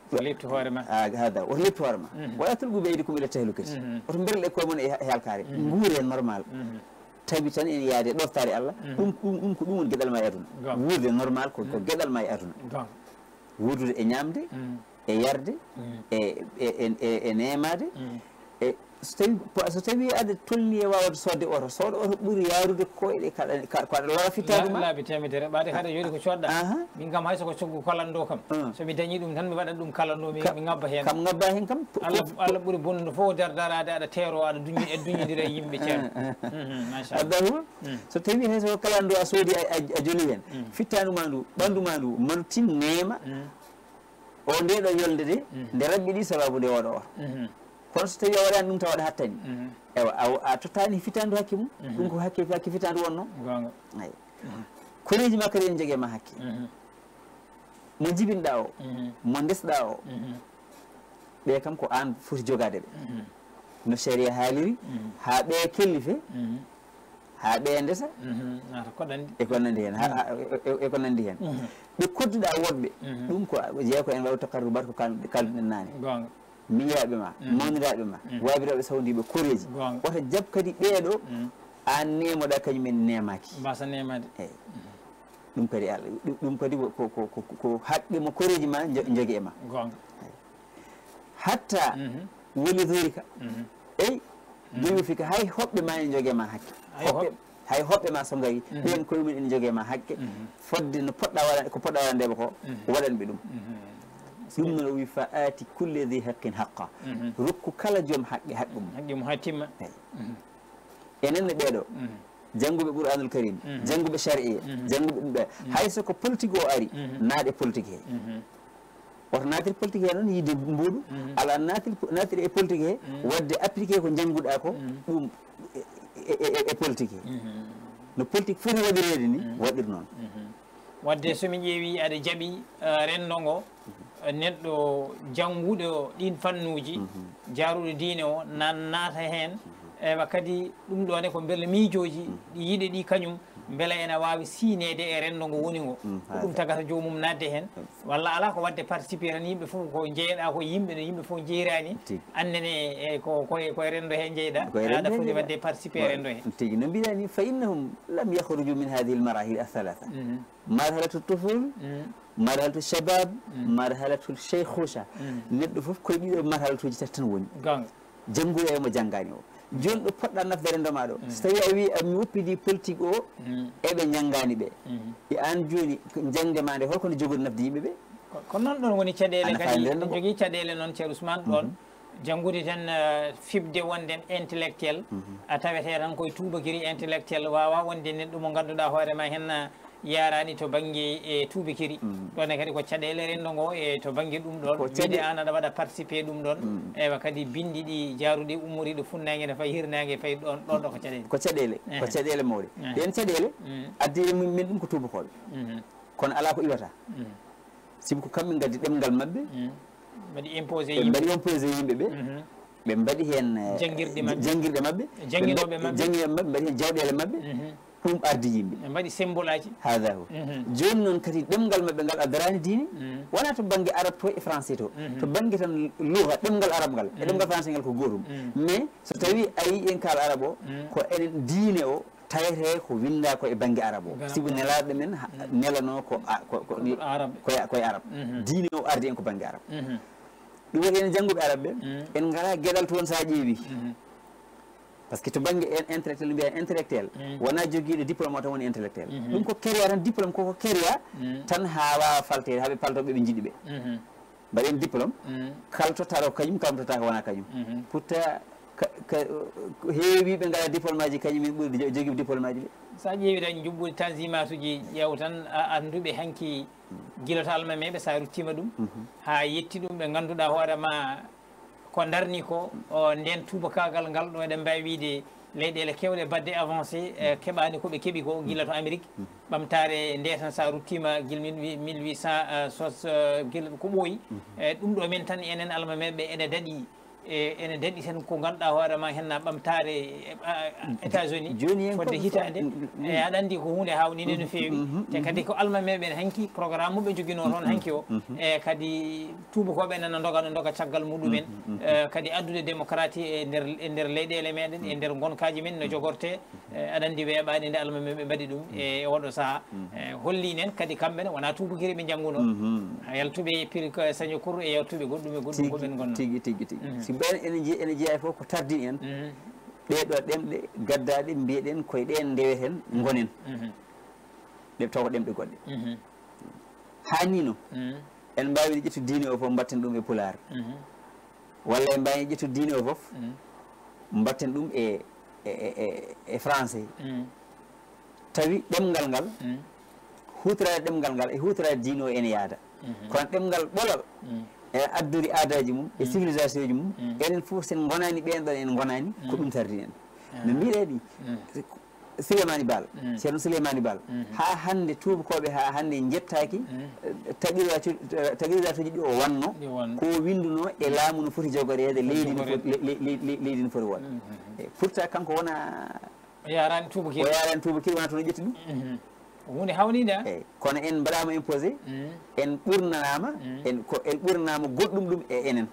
lepti hoore ma hada oto lepti hoore ma wala tulgu ɓeydi ko ɓeɗe tahlukati oto berle koye mon e halkare guure normal tawi tan ene yaade ɗoftade Allah ɗum ɗum ko ɗum woni gueɗal ma e aduna wurde normal ko ko gueɗal ma e aduna wurdude e ñamde e yarde e e e nemade e so tawi so tawi aɗa tolni e wawde sodde oto sooɗo oto ɓuuri yarude koyɗe ko aɗa lora fittade ma laabi temedere ɓaade kadi yoodi ko coɗɗa min kam hayso ko coggu kalanɗo kam somi dañi ɗum tan mi waɗat ɗum kalanɗo mi ngabba hen kam ngabba hen kam Allah ɓuuri bonnude fof dardarade aɗa teero aɗa duñi e duñodira e yimɓe ceerno machallah addahu so tawi hayso ko kalanɗo a soodi a joli hen fittanuma ndu ɓanduma ndu mantin nema o ndeɗo yolde de nde rabɓi ɗi sababu nde woɗo oto kono so tawi a waɗani ɗum taw waɗa hattani ewa a tottani fitandu hakke mum ɗum ko hakke hakke fitandu wonno ayi koreji ma kadi en jogui ma hakke mo jibinɗa o mo ndesɗa o ɓe kam ko an foti jogade ɓe no sharia haaliri ha ɓe kellife ha ɓe ndesa eko nandi hen eko nandi hen ɓe kodduɗa woɗɓe ɗum ko jeeya ko en wawi takardu mbat ko kalduɗen nane miñiraɓe ma mawniraɓe ma wabiraɓe sawdiɓe koreji oto jab kadi ɓeeɗo an nemoɗa kañumen nemaki mbasa nemade eyyi ɗum kadi Allah ɗum kadi ko ko ko haqqe mo koreji ma jogui e ma hatta woli dorika eyyi jogi fika hay hoɓɓe ma ene jogui e ma hakke hoɓɓe hay hoɓɓe ma so gari ɓen koye mumen ene jogui e ma hakke fodde no poɗɗa waɗa ko poɗɗa waɗandeɓe ko waɗanɓe ɗum ɗum noon o wi fa aati kulle dhi haqqin haqqa rokku kala joom haqqe haqqe mum haqqe mum ha timma enenne ɓeeɗo jannguɓe Qur'anul Karim jannguɓe charia jannguɓe ɗum ɓe hayso ko politique o ari naaɗe politique he oto naatiri politique he noon yidde mbuɗu ala naatiri naatiri e politique he wadde appliqué ko jannguɗa ko ɗum e politique he no politique foti waɗirede ni waɗir noon wadde somi ƴeewi aɗa jaaɓi renndo ngo neɗɗo jannguɗo ɗin fannuji jaaruɗo diine o nan naata heen ewa kadi ɗum ɗone ko beele miijoji ɗi yiɗe ɗi kañum beele ene wawi siinede e renndo ngo woni ngo ko ɗum tagata jomum nadde heen walla ala ko wadde participé tan yimɓe fof ko jeeyɗa ko yimɓe no yimɓe fof jeerani annene e ko koye koye renndo he jeyɗa aɗa foti wadde participé e renndo he tigi no mbiɗani fa innahum lam yahruju min hadihi l marahil athalatha marhalatu tuful marhalatu shabab marhalatu cheikhusa neɗɗo foof koye ɗiɗo marhalatuji tati tan woni jannguɗo e mo janngani o joni ɗo poɗɗa nafdere ndoma ɗo so tawi a wi ami woppidi politique o eɓe janngani ɓe e an joni jangdema nde holko nde jogori nafde yimɓe ɓe ko noon ɗon woni caɗele kadi ɗe jogui caɗele noon ceerno Ousmane ɗon janngude tan fibde wonde intellectuel a tawete tan koye tubakiri intellectuel wawa wonde neɗɗo mo ganduɗa hoorema hen yarani to banggue e tubakiri ɗone kadi ko caɗele renndo ngo e to banggue ɗum ɗon wiide an aɗa waɗa participé ɗum ɗon ewa kadi bindi ɗi jaaruɗi ummoriɗo funnague ne fayi hirnague fayi ɗon ɗon ɗo ko caɗele ko caɗele ko caɗele mawɗe ɗen caɗele addi min ɗum ko tubakoɓe kono ala ko iwata sibu ko kamɓe gaddi ɗemgal mabɓe mbaɗi imposé ɓe mbaɗi imposé yimɓe ɓe ɓe mbaɗi hen janguirɗe mabɓe janguirɗe mabɓe janguinoɓe mabɓe janguinoɓe mabɓe mbaɗi hen jawɗele mabɓe ɗum ardi yimɓe ɓe mbaɗi symbole aji hadahu joni noon kadi ɗemgal mabɓe ngal addarani diine wona to banggue arabe to e français to to banggue tan luha ɗemgal arabe ngal e ɗemgal français ngal ko gotum mais so tawi a yi en kaal arabe o ko enen diine o tawete ko winda ko e banggue arabe o sibu nelaɗo men nelano ko koye koye arabe diine o ardi en ko banggue arabe ɗum waɗi en jannguɓe arabe ɓe en ngala gueɗal toon sa ƴeewi par ce que to banggue intellectuel mbiya intellectuel wona joguiɗo diplôme o tan woni intellectuel ɗum ko kéria tan diplôme koko kéria tan ha wawa faltede haaɓe paltoɓe ɓe jiiɗi ɓe mbaɗen diplôme kala tottaɗo ko kañum kala tottaka wona kañum pourtant heewi ɓe ngala diplôme aji kañumen ɓurdi joguiɓe diplôme aji ɓe sa ƴeewi tan jubbude tanzimat uji ƴeew tan anduɓe hanki guilota almameɓe sa ruttima ɗum ha yetti ɗum ɓe ganduɗa hoorema ko darni ko nden tubakagal ngal ɗo eɗen mbawi wiide leyɗele kewɗe badde avancé keɓani koɓe keeɓi ko guila to Amérique ɓamtare nde tan sa ruttima guil mille huit cent sos guila ko ɓooyi ɗum ɗo men tan enen almameɓe ene daɗi e ene daɗi ten ko ganduɗa hoorema henna ɓamtare États-Unis fodde hitande e aɗa andi ko hunde hawnide no fewi te kadi ko almameɓe hanki programme muɓe joguino toon hanki o e kadi tubakoɓe nana doga no doga caggal muɗumen kadi addude démocratie e nder e nder leyɗele meɗen e nder gonkaji men no jogorte aɗa andi weeɓade nde almameɓe mbaɗi ɗum e oɗo saaha holli nen kadi kamɓene wona tubakiri ɓe jangguno yaltuɓe piri saño cour e yaltuɓe goɗɗum e goɗɗum koɓen gonno tigui tigui tigui si ɓen ene jeeya ene jeeya fof ko tardi en ɗeɗo ɗemɗe gaddaɗe mbiyeɗen koye ɗen ndeweten gonen ɗe taw ko ɗemɗe goɗɗe hanino en mbawi ƴettu diine o foof mbatten ɗum e pulaar walla en mbawi ƴettu diine o foof mbatten ɗum e e français tawi ɗemgal ngal hutorade ɗemgal ngal e hutorade diine o ene yaada kono ɗemgal ɓolal e addori aadaji mum e civilisation ji mum enen fof sen gonani ɓen ɗon en gonani ko ɗum tardi en no mbiɗeni Souleymani Baal ceerno Souleymani Baal ha hande tubakoɓe ha hande jettaki taguiratuji ɗi o wanno ko winduno e laamu no foti jogorede leydi leydi no foti wonde pourtant kanko wona o yarani tubakiri o yarani tubakiri wona toon ƴetti ɗum hunde hawnide eyyi kono en mbaɗama imposé en ɓurnanama en ko en ɓurnanama goɗɗum ɗum e enen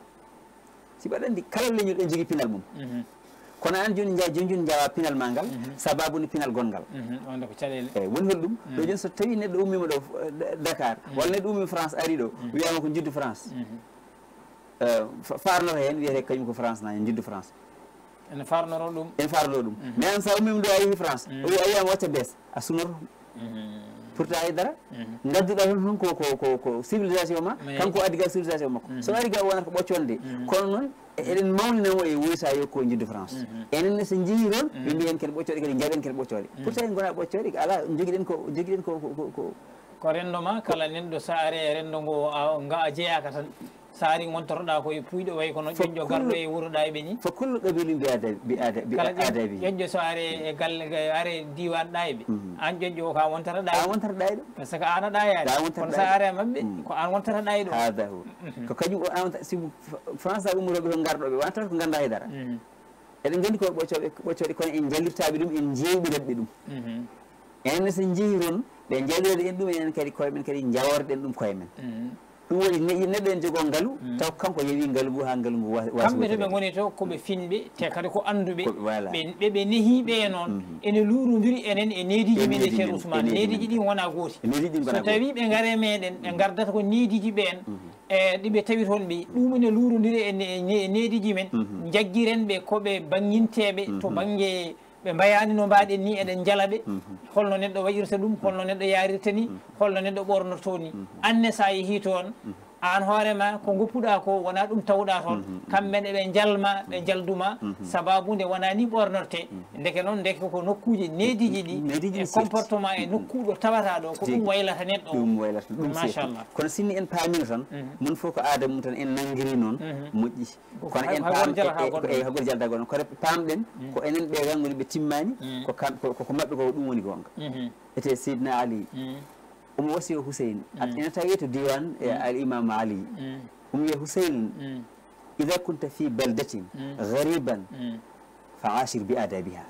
si mbaɗa andi kala leñol ɗen jogui pinal mum kono an joni ja joni joni jawa pinal ma ngal sababude pinal gongal wonde ko caɗele eyyi woni hol ɗum ɗo joni so tawi neɗɗo ummima ɗo Dakar walla neɗɗo ummi France ari ɗo wiyama ko juddu France farnoto hen wiyete kañum ko France naño juddu France ene farnoro ɗum ene farnoro ɗum mais an sa ummima ɗo a yeehi France o wi a wiyama wacca bees a sunoto pourtant haydara gadduɗa toon ko ko ko ko civilisation ma kanko addi ga civilisation makko so ari ga wonata ko ɓocconde kono noon eɗen mawninamo e woyta yokko juddu France enen so jeehi toon ɓe mbiyen kene ɓoccoɗe kadi jaɓen kene ɓoccoɗe pourtant en gona ɓoccoɗe ala joguiɗen ko joguiɗen ko ko ko rendo ma kala nenɗo sa ari e rendo ngo nga a jeeyaka tan sa ari gontoroɗa koye puyɗo way kono ƴoƴƴo garɗo e wuroɗa e ɓeñi fo kullo qabilu mbi ada mbi ada mbi adabi ƴoƴƴo so are e galle are diwan ɗayɓe an ƴoƴƴo o ka wontata ɗay a wontata ɗay ɗo par ce que an aɗa yaade kono sa are mabɓe ko an wontata ɗay ɗo hada hu ko kañum o an si France a ummuroɓe ko garɗoɓe wonata ko ganda haydara eɗen gandi ko ɓoccoɓe ɓoccoɗe kono en jallirtaɓe ɗum en jewɓiratɓe ɗum enen so jeehi toon ɓe jallireɗe en ɗum enen kadi koyemen kadi jaworɗen ɗum koyemen ɗum woni neɗɗo en jogo ngaalu taw kanko yeewi ngaalu ngu ha ngaalu ngu wasi kamɓe to ɓe goni to koɓe finɓe te kadi ko anduɓe ɓe ɓe nehiɓe e noon ene luurodiri enen e nediji men e ceerno Ousmane nediji ɗi wona gooti so tawi ɓe gaare meɗen ɓe gardata ko nediji ɓen e ɗiɓe tawi toon ɓe ɗum ene luurodiri e nediji men jagguiren ɓe koɓe banginteɓe to banggue ɓe mbayani no mbaɗen ni eɗen jala ɓe holno neɗɗo waɗirta ɗum holno neɗɗo yarirta ni holno neɗɗo ɓornoto ni anne sa yeehi toon an hoorema ko goppuɗa ko wona ɗum tawɗa toon kamɓene ɓe jalma ɓe jalduma sababude wona ni ɓornorte ndeke noon ndeke ko nokkuji nediji ɗi e comportement e nokkuɗo tawata ɗo ko ɗum waylata neɗɗo ɗum waylata ɗum machallah kono sinni en paamino tan mon fof ko aada mum tan en nanguiri noon moƴƴi kono en paamey hagoto jalda gono kono pamɗen ko enen ɓe gangoni ɓe timmani ko koko mabɓe ko ɗum woni gonga ete Seydina Ali omo wasi o Hussein ene tawi to diwan e al imam Ali omo wiya Hussein ida kunta fi baldatin gariban fa ashir bi adabiha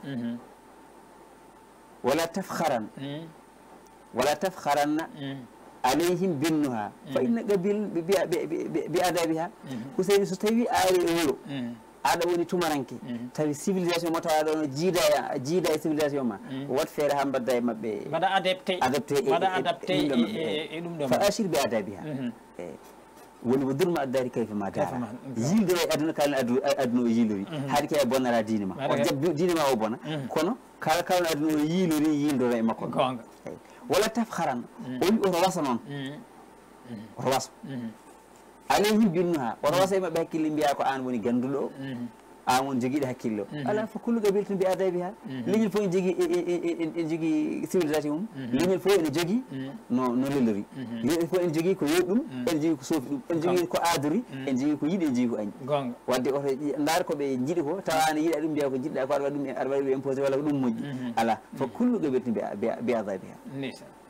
wala tafkharan wala tafkharanna alayhim binnuha fa inna qabil bi adabiha Hussein so tawi ari e wuro aɗa woni tumaranke tawi civilisation mo tawaɗo no jiida jiida e civilisation ma wat feere ha mbadda e mabɓe mbaɗa adapté adapté mbaɗa adapté e ɗum ɗo fa ashir bi adabiha eyyi woni mo durma addari kayfa ma dara yildoro e aduna kalno aduna o yilori haade ke e bonnata diine ma o jabbi diine ma o bona kono kala kalno aduna o yilori yildoro e makko gonga wala tafharan o wi oto wasa noon oto wasa alayhim binnuha oto wasa e mabɓe hakkille mbiya ko an woni ganduɗo an woni joguiɗo hakkille o ala fo kullu qabil to mbi adabi ha leñol fof ene jogui ene jogui civilisation mum leñol fof ene jogui no no lellori leñol fof ene jogui ko yoɗɗum ene jogui ko soofi ɗum ene jogui ko aadori ene jogui ko yiiɗi ene jogui ko añi gonga wadde oto ndaar koɓe jiiɗi ko tawa an yiiɗa ɗum mbiya ko jiɗɗa ko aɗa waɗi ɗum aɗa waɗi ɗum imposé walla ko ɗum moƴƴi ala fo kullu qabil to mbi adabi ha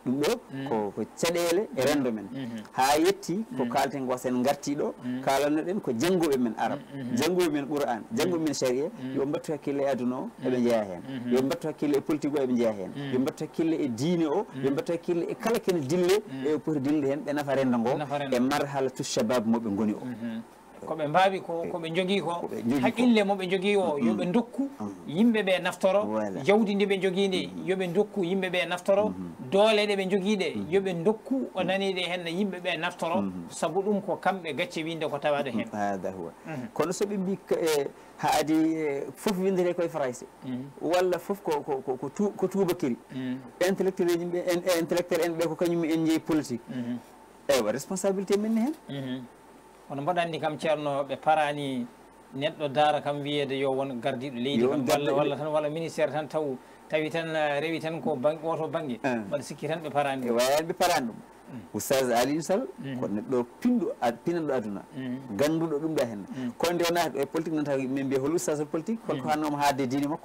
ɗum ɗo ko ko caɗele e rendo men ha yetti ko kalten ko sen garti ɗo kalanno ɗen ko janngoɓe men arab janngoɓe men qur'an janngoɓe men sharia yo mbattu hakkille e aduna o eɓe jeeya hen yo mbattu hakkille e politique o eɓe jeeya hen yo mbattu hakkille e diine o yo mbattu hakkille e kala kene dille e poti dille hen ɓe nafa rendo ngo e marhala tus shabab moɓe goni o koɓe mbawi ko koɓe jogui ko haqqille moɓe jogui o yoɓe dokku yimɓeɓe naftoro jawdi ndi ɓe jogui ndi yoɓe dokku yimɓeɓe naftoro doole ɗe ɓe jogui ɗe yoɓe dokku o naniɗe hen yimɓeɓe naftoro saabu ɗum ko kamɓe gacce winde ko tawaɗo hen hada huwa kono soɓe mbi haadi foof windete koye français walla foof ko ko ko tubakiri intellectuel eji ɓe intellectuel en ɓe ko kañum en jeeyi politique eywa responsabilité men hen kono mbaɗanni kam ceerno ɓe parani neɗɗo daara kam wiyede yo won gardiɗo leydi kam walla walla tan walla ministére tan taw tawi tan rewi tan ko banque oto banggue mbaɗa sikki tan ɓe parani ɗum wayan ɓe parani ɗum oustaz Aliou Sall ko neɗɗo pinɗo pinanɗo aduna ganduɗo ɗum ɗa hen kono nde wonata ɗo e politique noon taw min mbiya hol oustaz politique holko hannoma haadde diine makko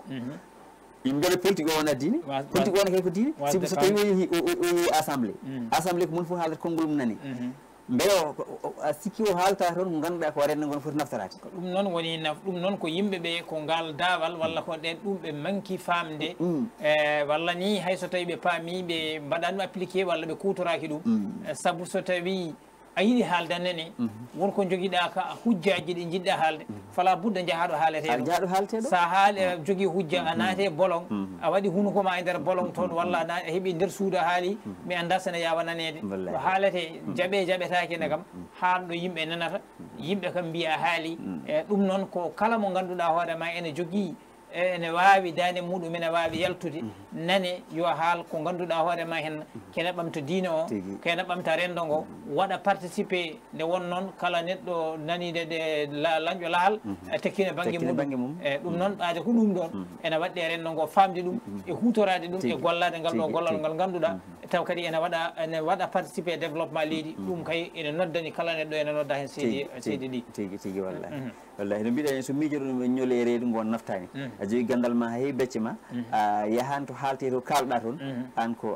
yimɓeɓe politique o wona diine politique o wona kay ko diine sibu so tawi o yeehi o yeehi assemblé assemblé ko moni fof haalata konngol mum nani mbeɗa a sikki o haalta toon ko ganduɗa ko rendo gon foti naftorade ko ɗum noon woni naf ɗum noon ko yimɓeɓe ko ngal daawal walla ko ɗen ɗum ɓe manki famde e walla ni hayso tawi ɓe paami ɓe mbaɗa ɗum appliqué walla ɓe kutoraki ɗum saabu so tawi a yiɗi haaldannene wonko joguiɗa ka hujjaji ɗi jiɗɗa haalde fala budda jaahaɗo haaleteɗo sa haali jogui hujja a naate bolon a waɗi hunuko ma e nder bolon toon walla a heeɓi nder suudu a haali mi anda sene yawa nanede ɗo haalete jaaɓe jaɓetakene kam haalɗo yimɓe nanata yimɓe kam mbiya a haali e ɗum noon ko kala mo ganduɗa hoorema ene jogui ene wawi dande muɗum ene wawi yaltude nane yo haal ko ganduɗa hoorema hen kene ɓamta diine o kene ɓamta rendo ngo waɗa participé nde won noon kala neɗɗo nanide ɗe lañƴo lahal tekkine banggue muɗum e ɗum noon ɓaade ko ɗum ɗon ene waɗɗe rendo ngo famde ɗum e hutorade ɗum e gollade ngal ɗo gollal ngal ganduɗa taw kadi ene waɗa ene waɗa participé e développement leydi ɗum kay ene noddani kala neɗɗo ene nodda hen seydi seydi ɗi tigui tigui wallahi wallahi no mbiɗa so miijo ɗum ɓe ñoole reedu ngon naftani a jogui gandal ma ha heewi becce ma a yahan to haalte to kalɗa toon an ko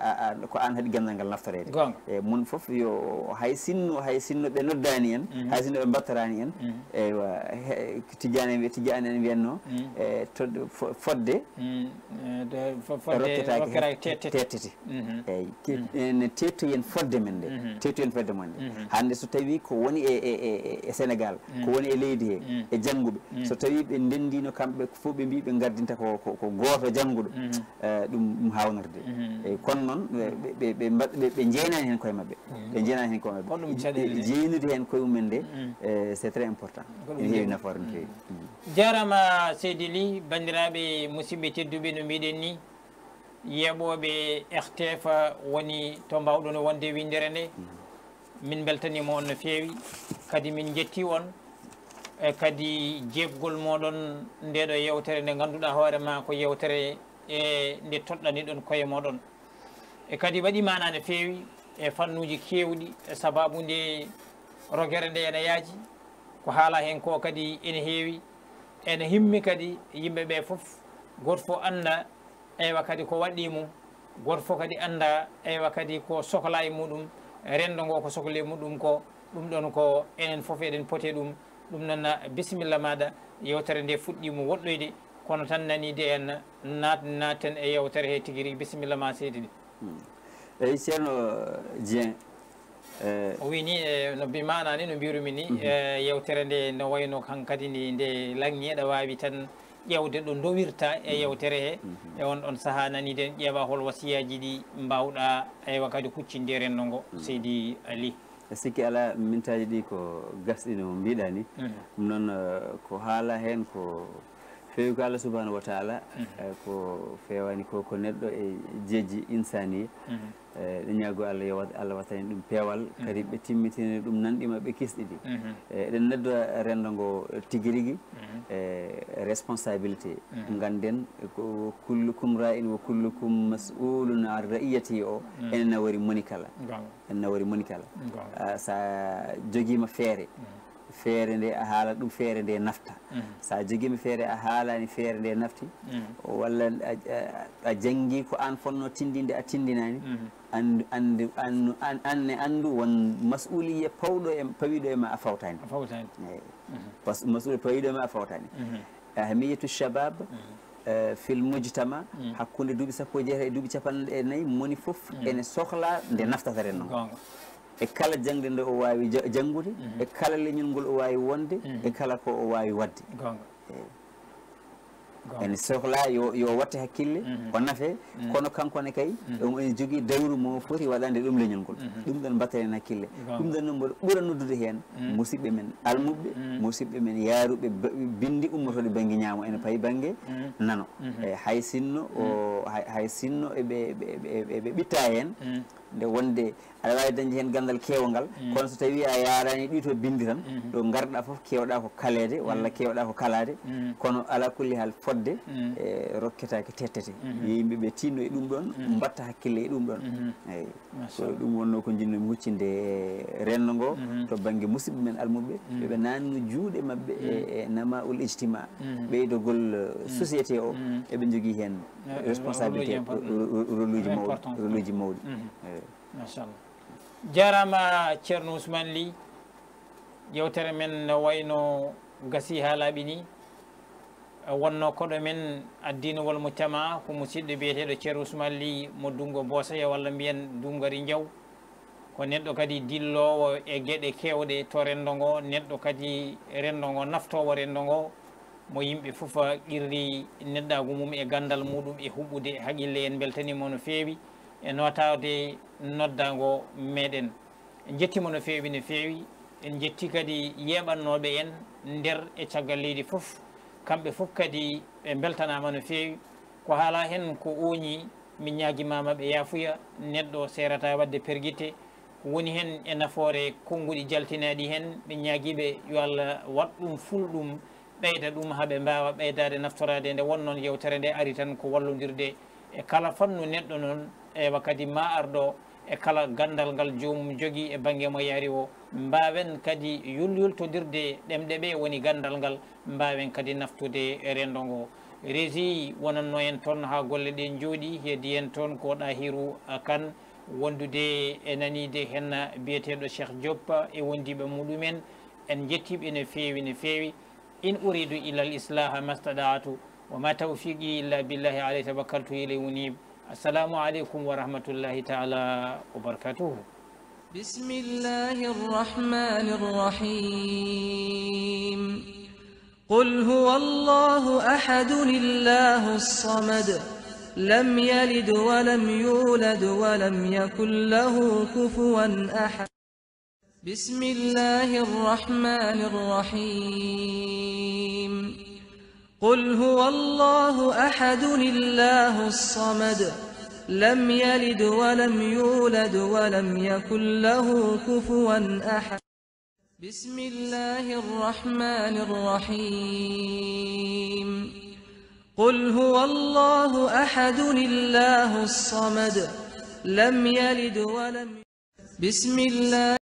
ko an haɗi gandal ngal naftorede e mun foof yo hay sinno hay sinno ɓe noddani en hay sinno ɓe mbattorani en eywa tidiane wi tidiane en wiyanno e todde fodde rokketake tettete eyyi ene tettoyen fodde men nde tettoyen fodde mon nde hande so tawi ko woni e e Sénégal ko woni e leydi he e jannguɓe so tawi ɓe ndendino kamɓe fof ɓe mbi ɓe gardinta ko ko goto jannguɗo ɗum ɗum hawnorde eyyi kono noon ɓe ɓe ɓe jeenani hen koye mabɓe ɓe jeenani hen koye mabɓe jeynude hen koye mumen nde c'est très important ene heewi nafoore no feewi jarama seydi Ly bandiraɓe musidɓe tedduɓe no mbiɗen ni yeɓoɓe R T F woni to mbawɗon wonde windere nde min beltanima on no feewi kadi min jetti on e kadi jebgol moɗon ndeɗo yewtere nde ganduɗa hoorema ko yewtere e nde toɗɗani ɗon koye moɗon e kadi waɗi mana no feewi e fannuji kewɗi e sababu nde rogere nde ene yaaji ko haala hen ko kadi ene heewi ene himmi kadi yimɓeɓe foof goto fof anda eywa kadi ko waɗi mum goto fof kadi anda eywa kadi ko sohla e muɗum rendo ngo ko sohli e muɗum ko ɗum ɗon ko enen foof eɗen pote ɗum ɗum noon bisimilla maɗa yewtere nde fuɗɗimo woɗɗoyde kono tan nanide en nat naten e yewtere he tigui rigui bisimilla ma seydi ɗi eyyi ceerno Dieng o wini no mbimana ni no mbirumi ni yewtere nde no wayno kan kadi ni nde langgi aɗa wawi tan ƴewde ɗo dowirta e yewtere he e on ɗon saaha naniden ƴeewa hol wasiyaji ɗi mbawɗa ewa kadi huccinde renndo ngo seydi Ly sikki ala mintaji ɗi ko gasɗi no mbiɗa ni ɗum noon ko haala hen ko feewi ko Allah subahanahu wa taala ko fewani ko ko neɗɗo e jeeji insani ɗe ñaago Allah yo Allah wattani ɗum peewal kadi ɓe timmitini ɗum nanɗima ɓe kisɗi ɗi eɗen neddo rendo ngo tigui rigui e responsabilité ganden ko kullukum ra'in wa kullukum mas'ulun an ra'iyati o ene nawori moni kala ene nawori moni kala sa joguima feere feere nde a haala ɗum feere nde nafta sa joguima feere a haalani feere nde nafti walla a janngui ko an fonno tindinde a tindinani andu andu andu anne andu won mas'uliya pawɗo e pawiɗo e ma a fawtani a fawtani par ce que mas'uliya pawiɗo e ma a fawtani ahmiyatu shabab fil mujtama hakkude duuɓi sappo e jeetati e duuɓi capanɗe e nayyi moni fof ene sohla nde naftata renno e kala jangde nde o wawi janngude e kala leñol ngol o wawi wonde e kala ko o wawi wadde ene sohla yo yo watte hakkille o nafe kono kankone kay ɗum ene jogui dawru mo foti waɗande ɗum leñol ngol ɗum ɗon mbatten hakkille ɗum ɗon noon mboɗo ɓuura noddude hen musidɓe men almuɓe musidɓe men yaaruɓe bindi ummotoɗe banggue ñaamo ene payi banggue nano e hay sinno o hay sinno eɓe ɓe ɓitta hen nde wonde aɗa wawi dañde hen gandal kewgal kono so tawi a yarani ɗi to bindi tan ɗo garɗa foof kewɗa ko kalede walla kewɗa ko kalade kono ala kulli hal fodde e rokketake tettete yimɓeɓe tinno e ɗum ɗon mbatta hakkille e ɗum ɗon eyyi so ɗum wonno ko jinnomi huccinde e renndo ngo to banggue musidɓe men almuɓe ɓeɓe nanno juuɗe mabɓe e nama ul ijtima ɓeydogol société o eɓe jogui hen responsabilité rôle uji mawɗi rôle uji mawɗi machallah jarama ceerno Ousmane Ly yewtere men no wayno gasi ha laaɓi ni wonno koɗo men addinowol mo tama ko musidɗo biyeteɗo ceerno Ousmane Ly mo Dungo Bosoya walla mbiyen Dungari Diaw ko neɗɗo kadi dillowo e gueɗe kewɗe to rendo ngo neɗɗo kadi rendo ngo naftowo rendo ngo mo yimɓe foof qirri neɗɗagu mum e gandal muɗum e huɓɓude haqille en beltanimo no feewi e notade noddago meɗen en jettimo no feewi no feewi en jetti kadi yeɓannoɓe en nder e caggal leydi foof kamɓe foof kadi ɓe beltanama no feewi ko haala hen ko ooñi min ñaguimama ɓe yaafuya neɗɗo serata wadde perguite ko woni hen e nafoore konnguɗi jaltinaɗi hen ɓe ñaguiɓe yo Allah wat ɗum fulɗum ɓeyda ɗum haaɓe mbawa ɓeydade naftorade nde won noon yewtere nde ari tan ko wallodirde e kala fannu neɗɗo noon ewa kadi ma arɗo e kala gandal ngal jomum jogui e banggue mo yaari o mbawen kadi yul yultodirde ɗemɗe ɓe woni gandal ngal mbawen kadi naftude e rendo ngo régi wonanno en toon ha golle ɗe jooɗi heddi en toon ko Ɗahirou Kane wondude e nanide hen biyeteɗo Cheikh Diop e wondiɓe muɗumen en jettiɓe no fewi no fewi in uridu illa al islaha mastaɗatu wa ma tawfiqi illa billahi alayhi tawakkaltu ilay unib assalamu aleykum wa rahmatullahi taala wa barakatuhu بسم الله الرحمن الرحيم قل هو الله أحد الله الصمد لم يلد ولم يولد ولم يكن له كفوا أحد بسم الله الرحمن الرحيم قل هو الله أحد الله الصمد لم يلد ولم يولد ولم يكن له كفوا أحد بسم الله الرحمن الرحيم قل هو الله أحد الله الصمد لم يلد ولم بسم الله